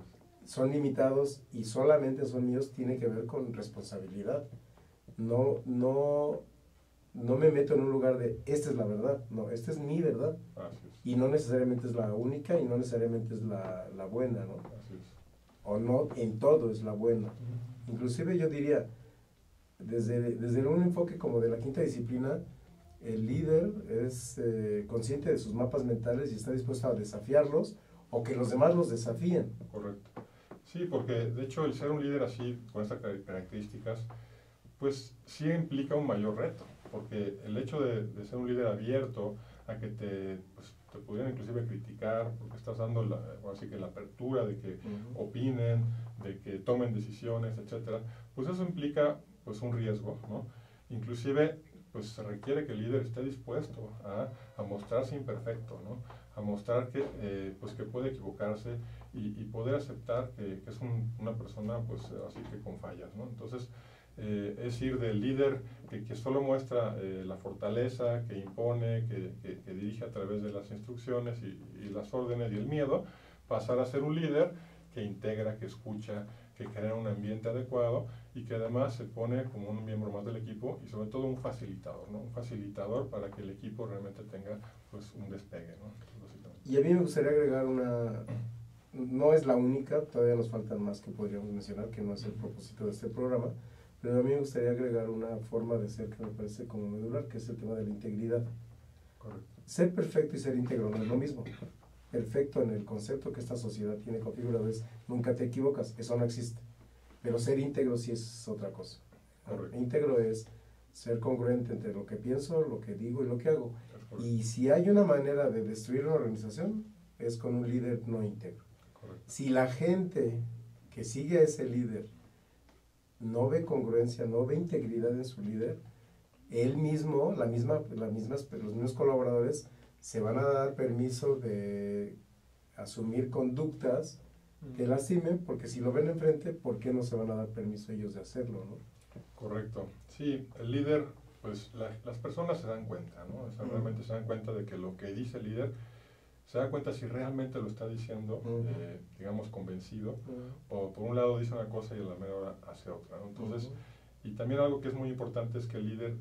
son limitados y solamente son míos, tiene que ver con responsabilidad. No, no, no me meto en un lugar de, esta es la verdad, no, esta es mi verdad. Así es. Y no necesariamente es la única y no necesariamente es la, la buena, ¿no? Así es. O no, en todo es la buena. Uh-huh. Inclusive yo diría, desde, desde un enfoque como de la quinta disciplina, el líder es eh, consciente de sus mapas mentales y está dispuesto a desafiarlos o que los demás los desafíen. Correcto. Sí, porque de hecho el ser un líder así, con estas características, pues sí implica un mayor reto, porque el hecho de, de ser un líder abierto a que te, pues, te pudieran inclusive criticar, porque estás dando la, así que la apertura de que uh-huh. opinen, de que tomen decisiones, etcétera, pues eso implica pues un riesgo, ¿no? Inclusive pues se requiere que el líder esté dispuesto a, a mostrarse imperfecto, ¿no? A mostrar que, eh, pues que puede equivocarse y, y poder aceptar que, que es un, una persona pues así que con fallas, ¿no? Entonces, eh, es ir del líder que, que solo muestra eh, la fortaleza, que impone, que, que, que dirige a través de las instrucciones y, y las órdenes y el miedo, pasar a ser un líder que integra, que escucha, que crea un ambiente adecuado y que además se pone como un miembro más del equipo y sobre todo un facilitador, ¿no? Un facilitador para que el equipo realmente tenga pues un despegue, ¿no? Y a mí me gustaría agregar una, no es la única, todavía nos faltan más que podríamos mencionar, que no es el propósito de este programa, pero a mí me gustaría agregar una forma de ser que me parece como medular, que es el tema de la integridad. Correcto. Ser perfecto y ser íntegro no es lo mismo. Perfecto en el concepto que esta sociedad tiene configurado es nunca te equivocas, eso no existe. Pero ser íntegro sí es otra cosa. Correcto. Íntegro es ser congruente entre lo que pienso, lo que digo y lo que hago. Y si hay una manera de destruir una organización, es con un líder no íntegro. Correcto. Si la gente que sigue a ese líder no ve congruencia, no ve integridad en su líder, él mismo, la misma, la mismas, los mismos colaboradores, se van a dar permiso de asumir conductas que lastimen, porque si lo ven enfrente, ¿por qué no se van a dar permiso ellos de hacerlo, no? Correcto. Sí, el líder, pues la, las personas se dan cuenta, ¿no? O sea, uh-huh. realmente se dan cuenta de que lo que dice el líder, se da cuenta si realmente lo está diciendo, uh-huh. eh, digamos, convencido, uh-huh. o por un lado dice una cosa y a la media hora hace otra, ¿no? Entonces, uh-huh. y también algo que es muy importante es que el líder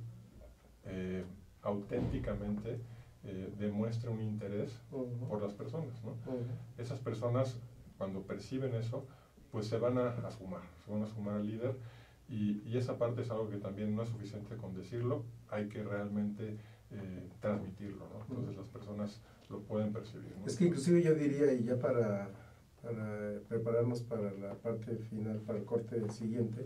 eh, auténticamente eh, demuestre un interés uh-huh. por las personas, ¿no? Uh-huh. Esas personas, cuando perciben eso, pues se van a, a sumar, se van a sumar al líder, y, y esa parte es algo que también no es suficiente con decirlo, hay que realmente eh, transmitirlo, ¿no? Entonces uh-huh. las personas lo pueden percibir, ¿no? Es que inclusive yo diría, y ya para, para prepararnos para la parte final, para el corte siguiente,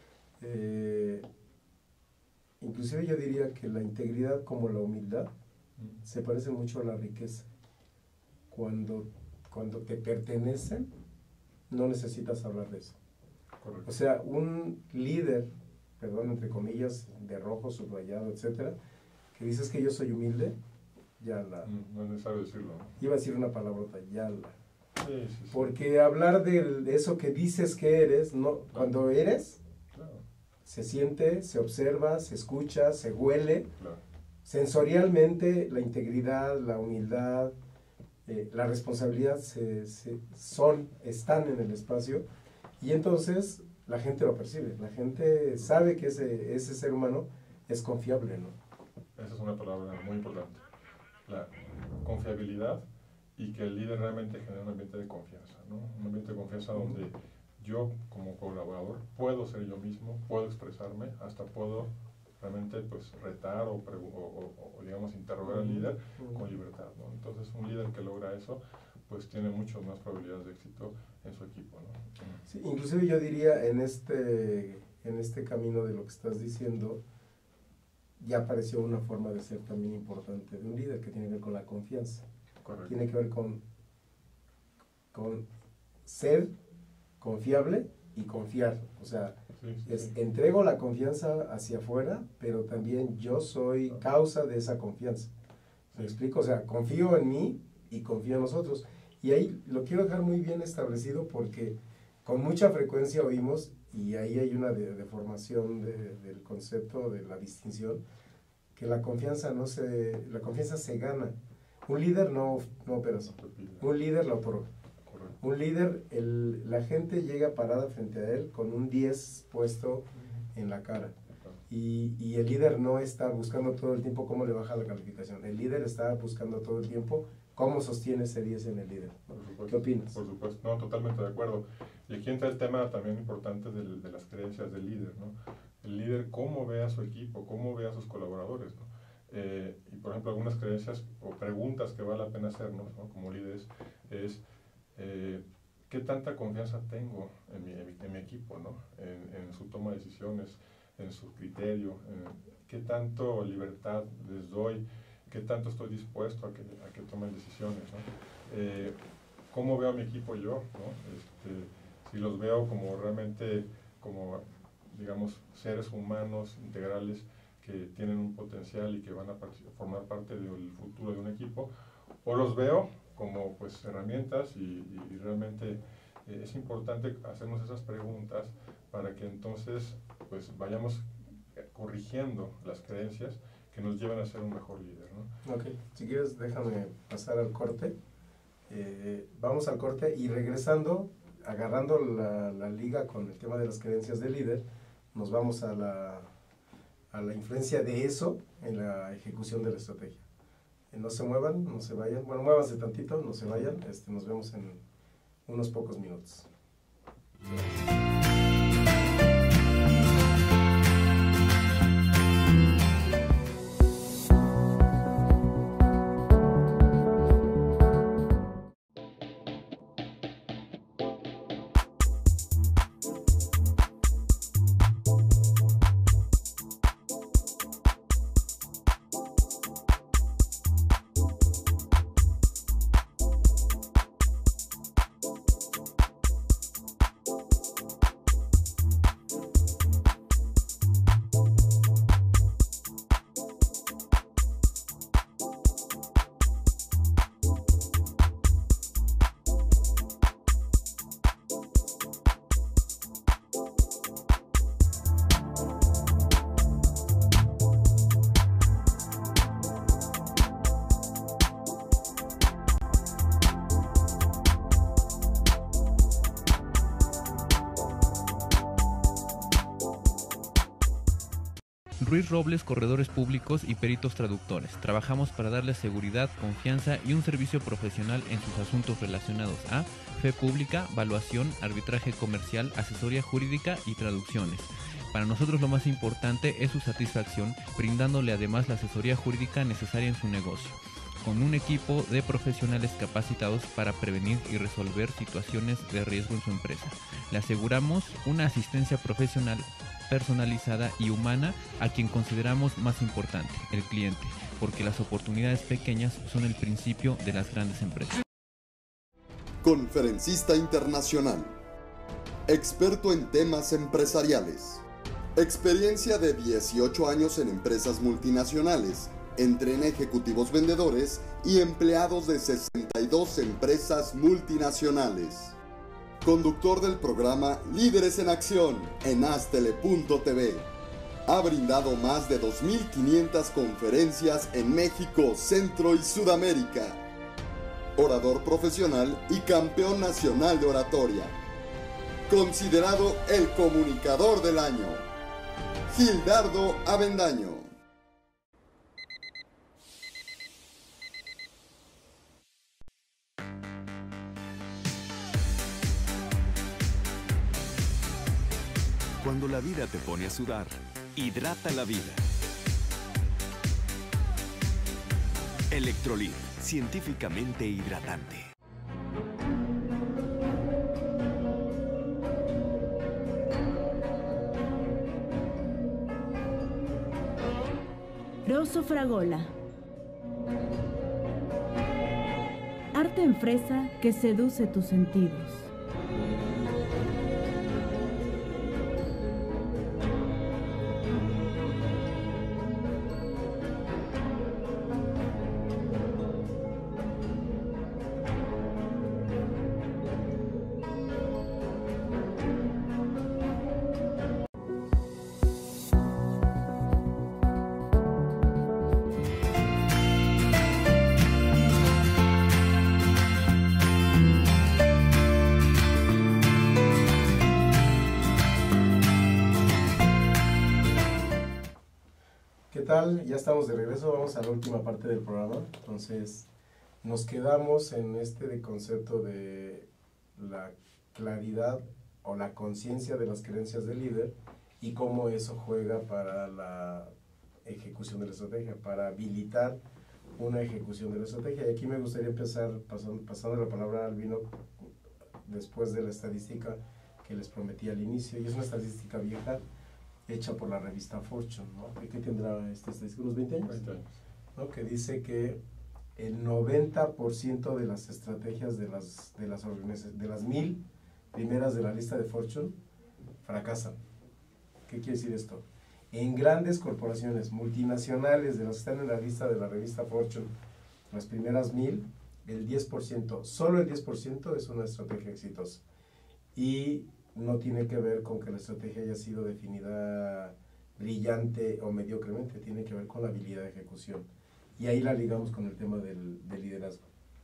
eh, inclusive yo diría que la integridad como la humildad uh-huh. se parece mucho a la riqueza. Cuando, cuando te pertenecen, no necesitas hablar de eso. Correcto. O sea, un líder, perdón, entre comillas, de rojo, subrayado, etcétera, que dices que yo soy humilde, ya la... No es necesario decirlo, ¿no? Iba a decir una palabrota, ya la... Sí, sí, sí. Porque hablar de, de eso que dices que eres, no, cuando eres, Claro, se siente, se observa, se escucha, se huele. claro. Sensorialmente, la integridad, la humildad, eh, la responsabilidad se, se- son, están en el espacio, y entonces la gente lo percibe, la gente sabe que ese, ese ser humano es confiable, ¿no? Esa es una palabra muy importante. La confiabilidad y que el líder realmente genere un ambiente de confianza, ¿no? Un ambiente de confianza donde yo como colaborador puedo ser yo mismo, puedo expresarme, hasta puedo realmente pues retar o, pregu- o, o- o, digamos interrogar al líder con libertad, ¿no? Entonces un líder que logra eso pues tiene muchas más probabilidades de éxito en su equipo, ¿no? Sí, inclusive yo diría en este, en este camino de lo que estás diciendo, ya apareció una forma de ser también importante de un líder que tiene que ver con la confianza. Correcto. Tiene que ver con, con ser confiable y confiar. O sea, Sí, sí, es, sí. entrego la confianza hacia afuera, pero también yo soy causa de esa confianza. ¿Me explico? O sea, confío en mí y confío en nosotros. Y ahí lo quiero dejar muy bien establecido porque con mucha frecuencia oímos, y ahí hay una de- deformación de- del concepto de la distinción, que la confianza no se, la confianza se gana. Un líder no, no opera así. Un líder la otorga. Correcto. Un líder, el, la gente llega parada frente a él con un diez puesto en la cara. Y, y el líder no está buscando todo el tiempo cómo le baja la calificación. El líder está buscando todo el tiempo cómo sostiene ese diez en el líder. Por supuesto. ¿Qué opinas? Por supuesto, no, totalmente de acuerdo. Y aquí entra el tema también importante del- de las creencias del líder, ¿no? El líder, cómo ve a su equipo, cómo ve a sus colaboradores, ¿no? Eh, y por ejemplo, algunas creencias o preguntas que vale la pena hacernos, ¿no? Como líderes, es eh, ¿qué tanta confianza tengo en mi, en mi, en mi equipo, ¿no? En, en su toma de decisiones, en su criterio, en qué tanto libertad les doy, qué tanto estoy dispuesto a que, a que tomen decisiones, ¿no? Eh, ¿Cómo veo a mi equipo yo, ¿no? Este, si los veo como realmente, como, digamos, seres humanos integrales que tienen un potencial y que van a formar parte del futuro de un equipo, o los veo como pues herramientas y, y, y realmente eh, es importante hacernos esas preguntas para que entonces pues vayamos corrigiendo las creencias que nos llevan a ser un mejor líder, ¿no? Ok, si quieres déjame pasar al corte. Eh, vamos al corte y regresando, agarrando la, la liga con el tema de las creencias del líder, nos vamos a la, a la influencia de eso en la ejecución de la estrategia. Eh, no se muevan, no se vayan, bueno, muévanse tantito, no se vayan, este, nos vemos en unos pocos minutos. Ruiz Robles, corredores públicos y peritos traductores. Trabajamos para darles seguridad, confianza y un servicio profesional en sus asuntos relacionados a fe pública, valuación, arbitraje comercial, asesoría jurídica y traducciones. Para nosotros lo más importante es su satisfacción, brindándole además la asesoría jurídica necesaria en su negocio, con un equipo de profesionales capacitados para prevenir y resolver situaciones de riesgo en su empresa. Le aseguramos una asistencia profesional personalizada y humana a quien consideramos más importante, el cliente, porque las oportunidades pequeñas son el principio de las grandes empresas. Conferencista internacional, experto en temas empresariales. Experiencia de dieciocho años en empresas multinacionales. Entrena ejecutivos vendedores y empleados de sesenta y dos empresas multinacionales. Conductor del programa Líderes en Acción en Astele punto t v. Ha brindado más de dos mil quinientas conferencias en México, Centro y Sudamérica. Orador profesional y campeón nacional de oratoria. Considerado el comunicador del año. Gildardo Avendaño. Cuando la vida te pone a sudar, hidrata la vida. Electrolit, científicamente hidratante. Rosso Fragola. Arte en fresa que seduce tus sentidos. ¿Qué tal? Ya estamos de regreso, vamos a la última parte del programa. Entonces, nos quedamos en este de concepto de la claridad o la conciencia de las creencias del líder y cómo eso juega para la ejecución de la estrategia, para habilitar una ejecución de la estrategia. Y aquí me gustaría empezar pasando, pasando la palabra al Albino después de la estadística que les prometí al inicio, y es una estadística vieja hecha por la revista Fortune, ¿no? ¿Qué tendrá esta estadística? ¿Unos veinte años? veinte años. ¿No? Que dice que el noventa por ciento de las estrategias de las, de las organizaciones, de las mil primeras de la lista de Fortune, fracasan. ¿Qué quiere decir esto? En grandes corporaciones multinacionales, de las que están en la lista de la revista Fortune, las primeras mil, el diez por ciento, solo el diez por ciento es una estrategia exitosa. Y no tiene que ver con que la estrategia haya sido definida brillante o mediocremente, tiene que ver con la habilidad de ejecución. Y ahí la ligamos con el tema del, del liderazgo.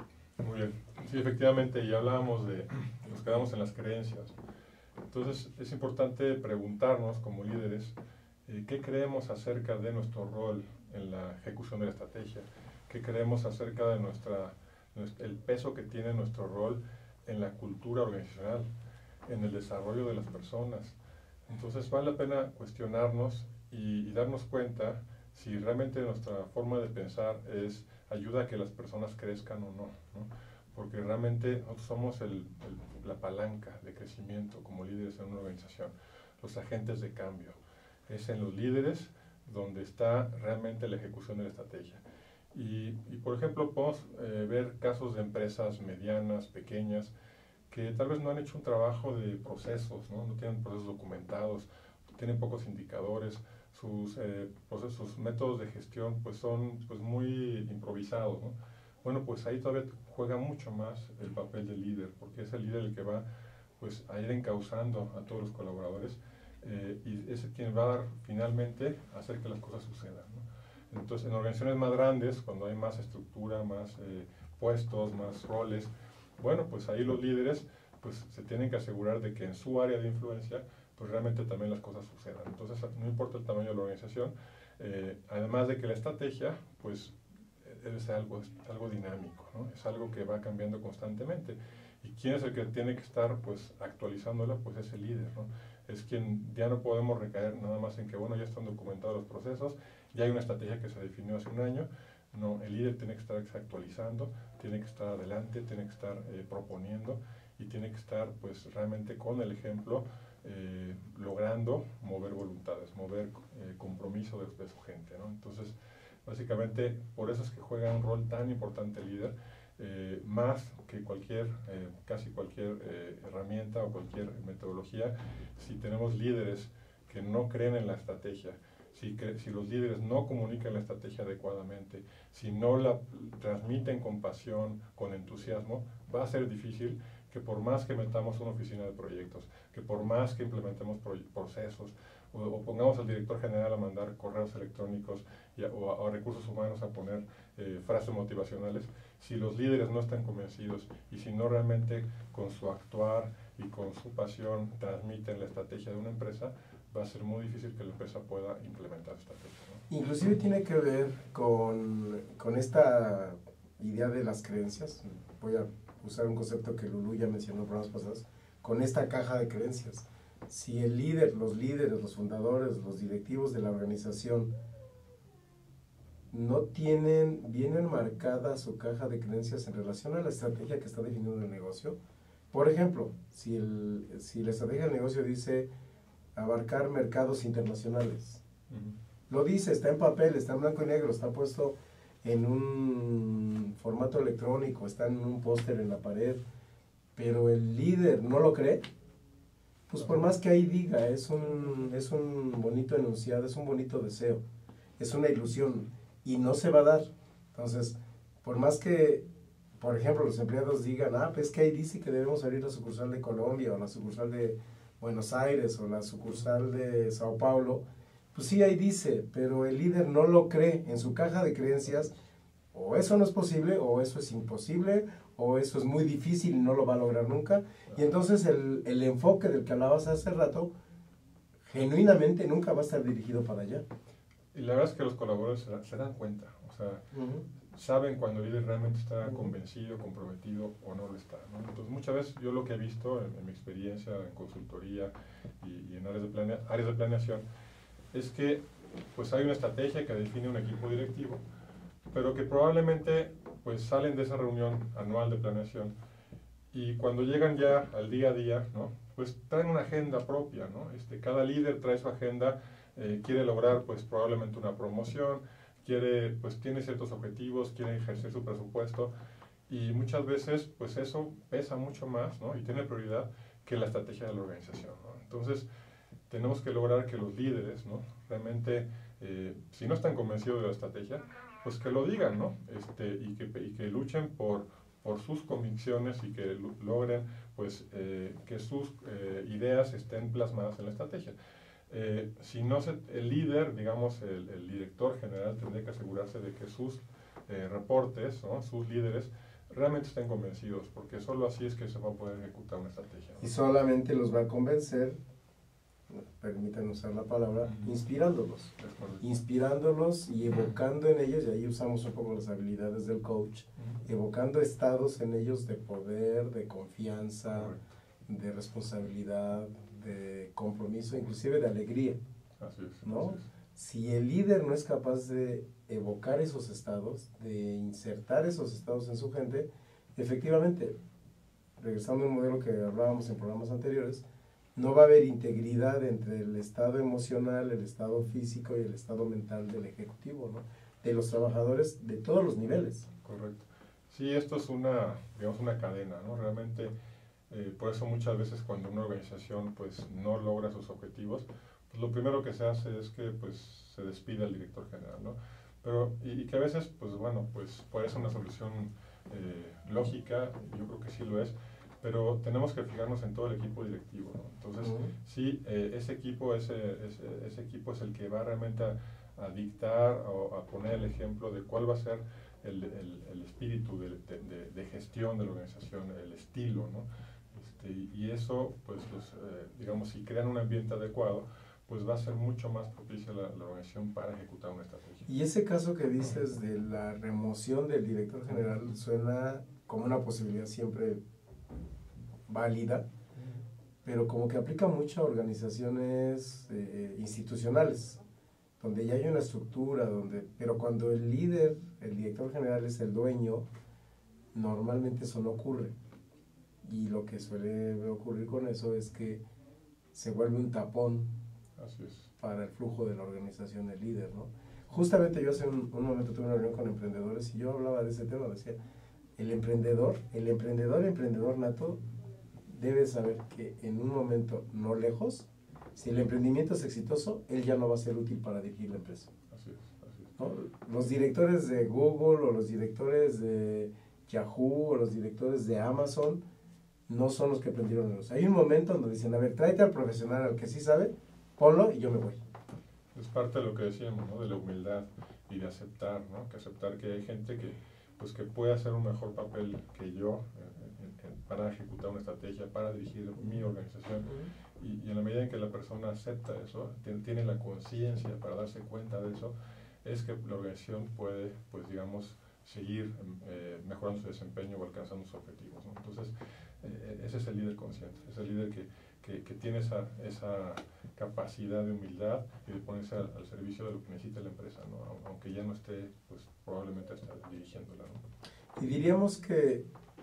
Muy bien. Sí, efectivamente, y hablábamos de, nos quedamos en las creencias. Entonces, es importante preguntarnos como líderes, eh, ¿qué creemos acerca de nuestro rol en la ejecución de la estrategia? ¿Qué creemos acerca de nuestra, el peso que tiene nuestro rol en la cultura organizacional, en el desarrollo de las personas? Entonces vale la pena cuestionarnos y, y darnos cuenta si realmente nuestra forma de pensar es ayuda a que las personas crezcan o no, ¿no? Porque realmente nosotros somos el, el, la palanca de crecimiento como líderes en una organización, los agentes de cambio. Es en los líderes donde está realmente la ejecución de la estrategia. Y, y por ejemplo, podemos eh, ver casos de empresas medianas, pequeñas, que tal vez no han hecho un trabajo de procesos, ¿no? No tienen procesos documentados, tienen pocos indicadores, sus, eh, procesos, sus métodos de gestión pues son pues, muy improvisados, ¿no? Bueno, pues ahí todavía juega mucho más el papel del líder, porque es el líder el que va pues, a ir encauzando a todos los colaboradores eh, y es quien va a dar finalmente a hacer que las cosas sucedan, ¿no? Entonces, en organizaciones más grandes, cuando hay más estructura, más eh, puestos, más roles, bueno, pues ahí los líderes pues, se tienen que asegurar de que en su área de influencia pues realmente también las cosas sucedan. Entonces, no importa el tamaño de la organización, eh, además de que la estrategia pues es algo, es algo dinámico, ¿no? Es algo que va cambiando constantemente. ¿Y quién es el que tiene que estar pues actualizándola? Pues es el líder, ¿no? Es quien ya no podemos recaer nada más en que, bueno, ya están documentados los procesos, ya hay una estrategia que se definió hace un año. No, el líder tiene que estar actualizando, tiene que estar adelante, tiene que estar eh, proponiendo y tiene que estar pues realmente con el ejemplo eh, logrando mover voluntades, mover eh, compromiso de, de su gente, ¿no? Entonces, básicamente, por eso es que juega un rol tan importante el líder eh, más que cualquier, eh, casi cualquier eh, herramienta o cualquier metodología, si tenemos líderes que no creen en la estrategia, si, que, si los líderes no comunican la estrategia adecuadamente, si no la transmiten con pasión, con entusiasmo, va a ser difícil que por más que metamos una oficina de proyectos, que por más que implementemos procesos, o, o pongamos al director general a mandar correos electrónicos y a, o, a, o a recursos humanos a poner eh, frases motivacionales, si los líderes no están convencidos y si no realmente con su actuar y con su pasión transmiten la estrategia de una empresa, va a ser muy difícil que la empresa pueda implementar estrategia, ¿no? Inclusive tiene que ver con, con esta idea de las creencias. Voy a usar un concepto que Lulú ya mencionó en programas pasados, con esta caja de creencias. Si el líder, los líderes, los fundadores, los directivos de la organización no tienen bien enmarcada su caja de creencias en relación a la estrategia que está definiendo el negocio, por ejemplo, si, el, si la estrategia del negocio dice abarcar mercados internacionales, uh-huh. Lo dice, está en papel, está en blanco y negro, está puesto en un formato electrónico, está en un póster en la pared, pero el líder no lo cree, pues por más que ahí diga, es un, es un bonito enunciado, es un bonito deseo, es una ilusión, y no se va a dar. Entonces, por más que, por ejemplo, los empleados digan, ah, pues que ahí dice que debemos abrir la sucursal de Colombia, o la sucursal de Buenos Aires, o la sucursal de Sao Paulo, pues sí, ahí dice, pero el líder no lo cree en su caja de creencias, o eso no es posible, o eso es imposible, o eso es muy difícil y no lo va a lograr nunca, y entonces el, el enfoque del que hablabas hace rato, genuinamente nunca va a estar dirigido para allá. Y la verdad es que los colaboradores se, se dan cuenta, o sea, uh-huh. saben cuando el líder realmente está uh-huh. convencido, comprometido o no lo está, ¿no? Entonces muchas veces yo lo que he visto en, en mi experiencia en consultoría y, y en áreas de, planea, áreas de planeación es que pues hay una estrategia que define un equipo directivo, pero que probablemente pues salen de esa reunión anual de planeación y cuando llegan ya al día a día, ¿no? Pues traen una agenda propia, ¿no? Este, cada líder trae su agenda. Eh, quiere lograr pues probablemente una promoción, quiere, pues tiene ciertos objetivos, quiere ejercer su presupuesto y muchas veces pues eso pesa mucho más, ¿no? Y tiene prioridad que la estrategia de la organización, ¿no? Entonces tenemos que lograr que los líderes, ¿no? Realmente, eh, si no están convencidos de la estrategia, pues que lo digan, ¿no? Este, y, que, y que luchen por, por sus convicciones y que logren pues eh, que sus eh, ideas estén plasmadas en la estrategia. Eh, si no se, el líder, digamos, el, el director general tendría que asegurarse de que sus eh, reportes, ¿no? Sus líderes, realmente estén convencidos, porque solo así es que se va a poder ejecutar una estrategia, ¿no? Y solamente los va a convencer, permítanme usar la palabra, uh-huh. inspirándolos, inspirándolos y evocando en ellos, y ahí usamos un poco las habilidades del coach, uh-huh. evocando estados en ellos de poder, de confianza, uh-huh. de responsabilidad, de compromiso, inclusive de alegría, así es, ¿no? Así es. Si el líder no es capaz de evocar esos estados, de insertar esos estados en su gente, efectivamente, regresando al modelo que hablábamos en programas anteriores, no va a haber integridad entre el estado emocional, el estado físico y el estado mental del ejecutivo, ¿no? De los trabajadores de todos los niveles. Correcto. Sí, esto es una, digamos, una cadena, ¿no? Realmente, eh, por eso muchas veces cuando una organización pues no logra sus objetivos, pues lo primero que se hace es que pues se despide al director general, ¿no? Pero, y, y que a veces, pues bueno, pues puede ser una solución eh, lógica, yo creo que sí lo es, pero tenemos que fijarnos en todo el equipo directivo, ¿no? Entonces, uh-huh. sí, eh, ese equipo, ese, ese, ese equipo es el que va realmente a, a dictar o a poner el ejemplo de cuál va a ser el, el, el espíritu de, de, de, de gestión de la organización, el estilo, ¿no? Este, y eso, pues, pues eh, digamos, si crean un ambiente adecuado, pues va a ser mucho más propicia la, la organización para ejecutar una estrategia. Y ese caso que dices de la remoción del director general suena como una posibilidad siempre válida, pero como que aplica mucho a organizaciones eh, institucionales, donde ya hay una estructura, donde, pero cuando el líder, el director general es el dueño, normalmente eso no ocurre. Y lo que suele ocurrir con eso es que se vuelve un tapón Así es. para el flujo de la organización del líder, ¿no? Justamente yo hace un, un momento tuve una reunión con emprendedores y yo hablaba de ese tema, decía, el emprendedor, el emprendedor, emprendedor nato, debe saber que en un momento no lejos, si el emprendimiento es exitoso, él ya no va a ser útil para dirigir la empresa. Así es, así es. ¿No? Los directores de Google o los directores de Yahoo o los directores de Amazon no son los que aprendieron negocios. Hay un momento donde dicen, a ver, tráete al profesional, al que sí sabe, ponlo y yo me voy. Es parte de lo que decíamos, ¿no? De la humildad y de aceptar, ¿no? Que aceptar que hay gente que, pues, que puede hacer un mejor papel que yo eh, en, en, para ejecutar una estrategia, para dirigir mi organización. Y, y en la medida en que la persona acepta eso, tiene, tiene la conciencia para darse cuenta de eso, es que la organización puede, pues, digamos, seguir eh, mejorando su desempeño o alcanzando sus objetivos, ¿no? Entonces, eh, ese es el líder consciente, es el líder que, que, que tiene esa, esa capacidad de humildad y de ponerse al, al servicio de lo que necesita la empresa, ¿no? Aunque ya no esté, pues, probablemente hasta dirigiéndola, ¿no? Y diríamos que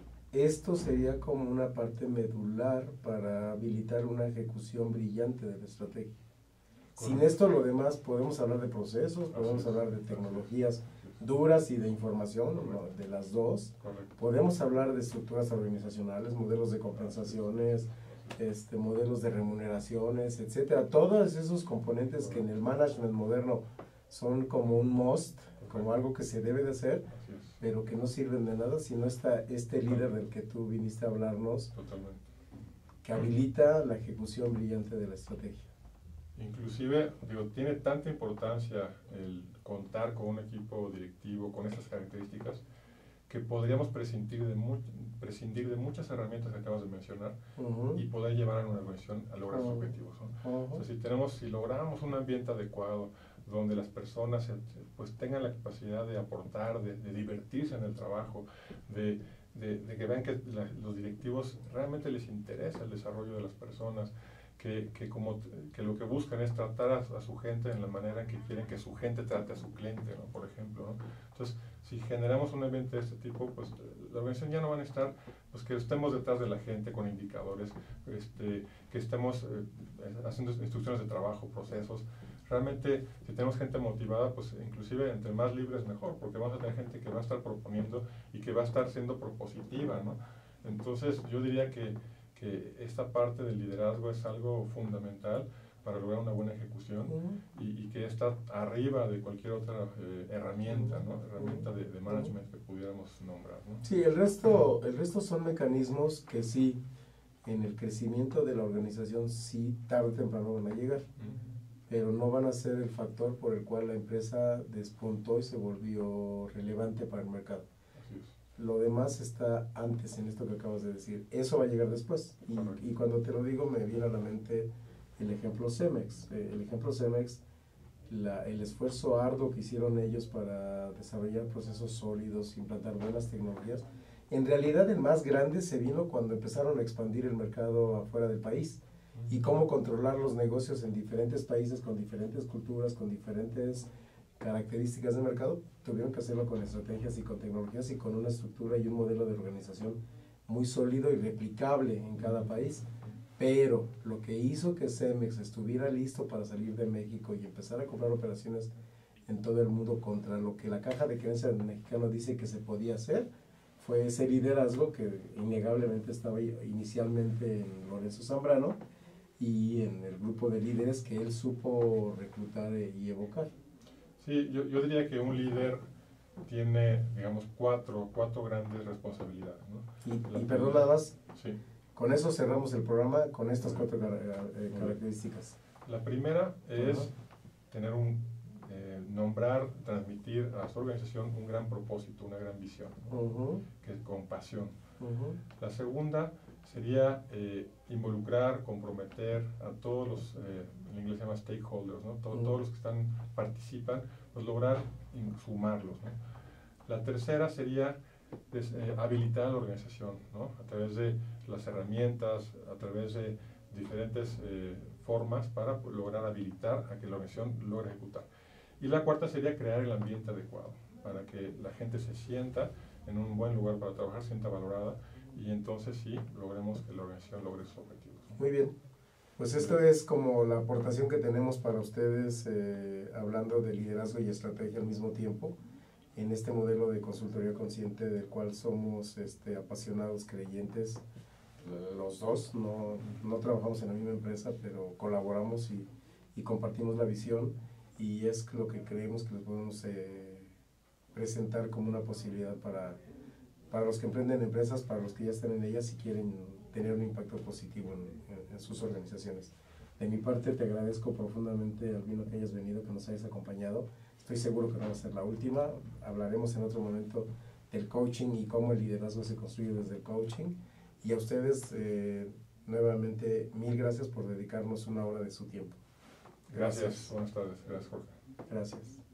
esto sería como una parte medular para habilitar una ejecución brillante de la estrategia. Correcto. Sin esto, lo demás, podemos hablar de procesos, podemos hablar de tecnologías duras y de información, ¿no? De las dos. Correcto. Podemos hablar de estructuras organizacionales, modelos de compensaciones, este, modelos de remuneraciones, etcétera. Todos esos componentes que en el management moderno son como un must, como algo que se debe de hacer, pero que no sirven de nada si no está este líder del que tú viniste a hablarnos, Totalmente. que habilita la ejecución brillante de la estrategia. Inclusive, digo, tiene tanta importancia el contar con un equipo directivo con esas características que podríamos prescindir de, mu prescindir de muchas herramientas que acabas de mencionar uh-huh. y poder llevar a una organización a lograr uh-huh. sus objetivos, ¿no? Uh-huh. O sea, si, tenemos, si logramos un ambiente adecuado donde las personas pues, tengan la capacidad de aportar, de, de divertirse en el trabajo, de, de, de que vean que la, los directivos realmente les interesa el desarrollo de las personas, Que, que, como, que lo que buscan es tratar a, a su gente en la manera en que quieren que su gente trate a su cliente, ¿no? Por ejemplo, ¿no? Entonces, si generamos un ambiente de este tipo, pues la organización ya no van a estar, pues que estemos detrás de la gente con indicadores, este, que estemos eh, haciendo instrucciones de trabajo, procesos. Realmente, si tenemos gente motivada, pues inclusive entre más libres mejor, porque vamos a tener gente que va a estar proponiendo y que va a estar siendo propositiva, ¿no? Entonces, yo diría que que esta parte del liderazgo es algo fundamental para lograr una buena ejecución uh-huh. y, y que está arriba de cualquier otra eh, herramienta, ¿no? Herramienta de, de management que pudiéramos nombrar, ¿no? Sí, el resto, el resto son mecanismos que sí, en el crecimiento de la organización sí tarde o temprano van a llegar, uh-huh. pero no van a ser el factor por el cual la empresa despuntó y se volvió relevante para el mercado. Lo demás está antes en esto que acabas de decir. Eso va a llegar después. Y, y cuando te lo digo me viene a la mente el ejemplo Cemex. Eh, el ejemplo Cemex, la, el esfuerzo arduo que hicieron ellos para desarrollar procesos sólidos, implantar buenas tecnologías. En realidad el más grande se vino cuando empezaron a expandir el mercado afuera del país. Y cómo controlar los negocios en diferentes países, con diferentes culturas, con diferentes características de mercado, tuvieron que hacerlo con estrategias y con tecnologías y con una estructura y un modelo de organización muy sólido y replicable en cada país. Pero lo que hizo que Cemex estuviera listo para salir de México y empezar a comprar operaciones en todo el mundo contra lo que la caja de creencias del mexicano dice que se podía hacer, fue ese liderazgo que innegablemente estaba inicialmente en Lorenzo Zambrano y en el grupo de líderes que él supo reclutar y evocar. Sí, yo, yo diría que un líder tiene, digamos, cuatro, cuatro grandes responsabilidades, ¿no? Y, y perdón, nada más, sí. Con eso cerramos el programa, con estas cuatro car eh, características. La primera es uh-huh. tener un, eh, nombrar, transmitir a su organización un gran propósito, una gran visión, ¿no? Uh-huh. Que es con pasión. Uh-huh. La segunda sería eh, involucrar, comprometer a todos los, eh, en inglés se llama stakeholders, ¿no? Todo, uh-huh. Todos los que están, participan, pues lograr sumarlos, ¿no? La tercera sería des, eh, habilitar a la organización, ¿no? A través de las herramientas, a través de diferentes eh, formas para pues, lograr habilitar a que la organización logre ejecutar. Y la cuarta sería crear el ambiente adecuado para que la gente se sienta en un buen lugar para trabajar, se sienta valorada y entonces sí logremos que la organización logre sus objetivos. Muy bien. Pues esto es como la aportación que tenemos para ustedes eh, hablando de liderazgo y estrategia al mismo tiempo. en este modelo de consultoría consciente del cual somos este, apasionados creyentes. Los dos no, no trabajamos en la misma empresa, pero colaboramos y, y compartimos la visión, y es lo que creemos que les podemos eh, presentar como una posibilidad para, para los que emprenden empresas, para los que ya están en ellas y quieren tener un impacto positivo en, en, en sus organizaciones. De mi parte te agradezco profundamente, Albino, que hayas venido, que nos hayas acompañado. Estoy seguro que no va a ser la última. Hablaremos en otro momento del coaching y cómo el liderazgo se construye desde el coaching. Y a ustedes, eh, nuevamente, mil gracias por dedicarnos una hora de su tiempo. Gracias. Gracias. Buenas tardes. Gracias, Jorge. Gracias.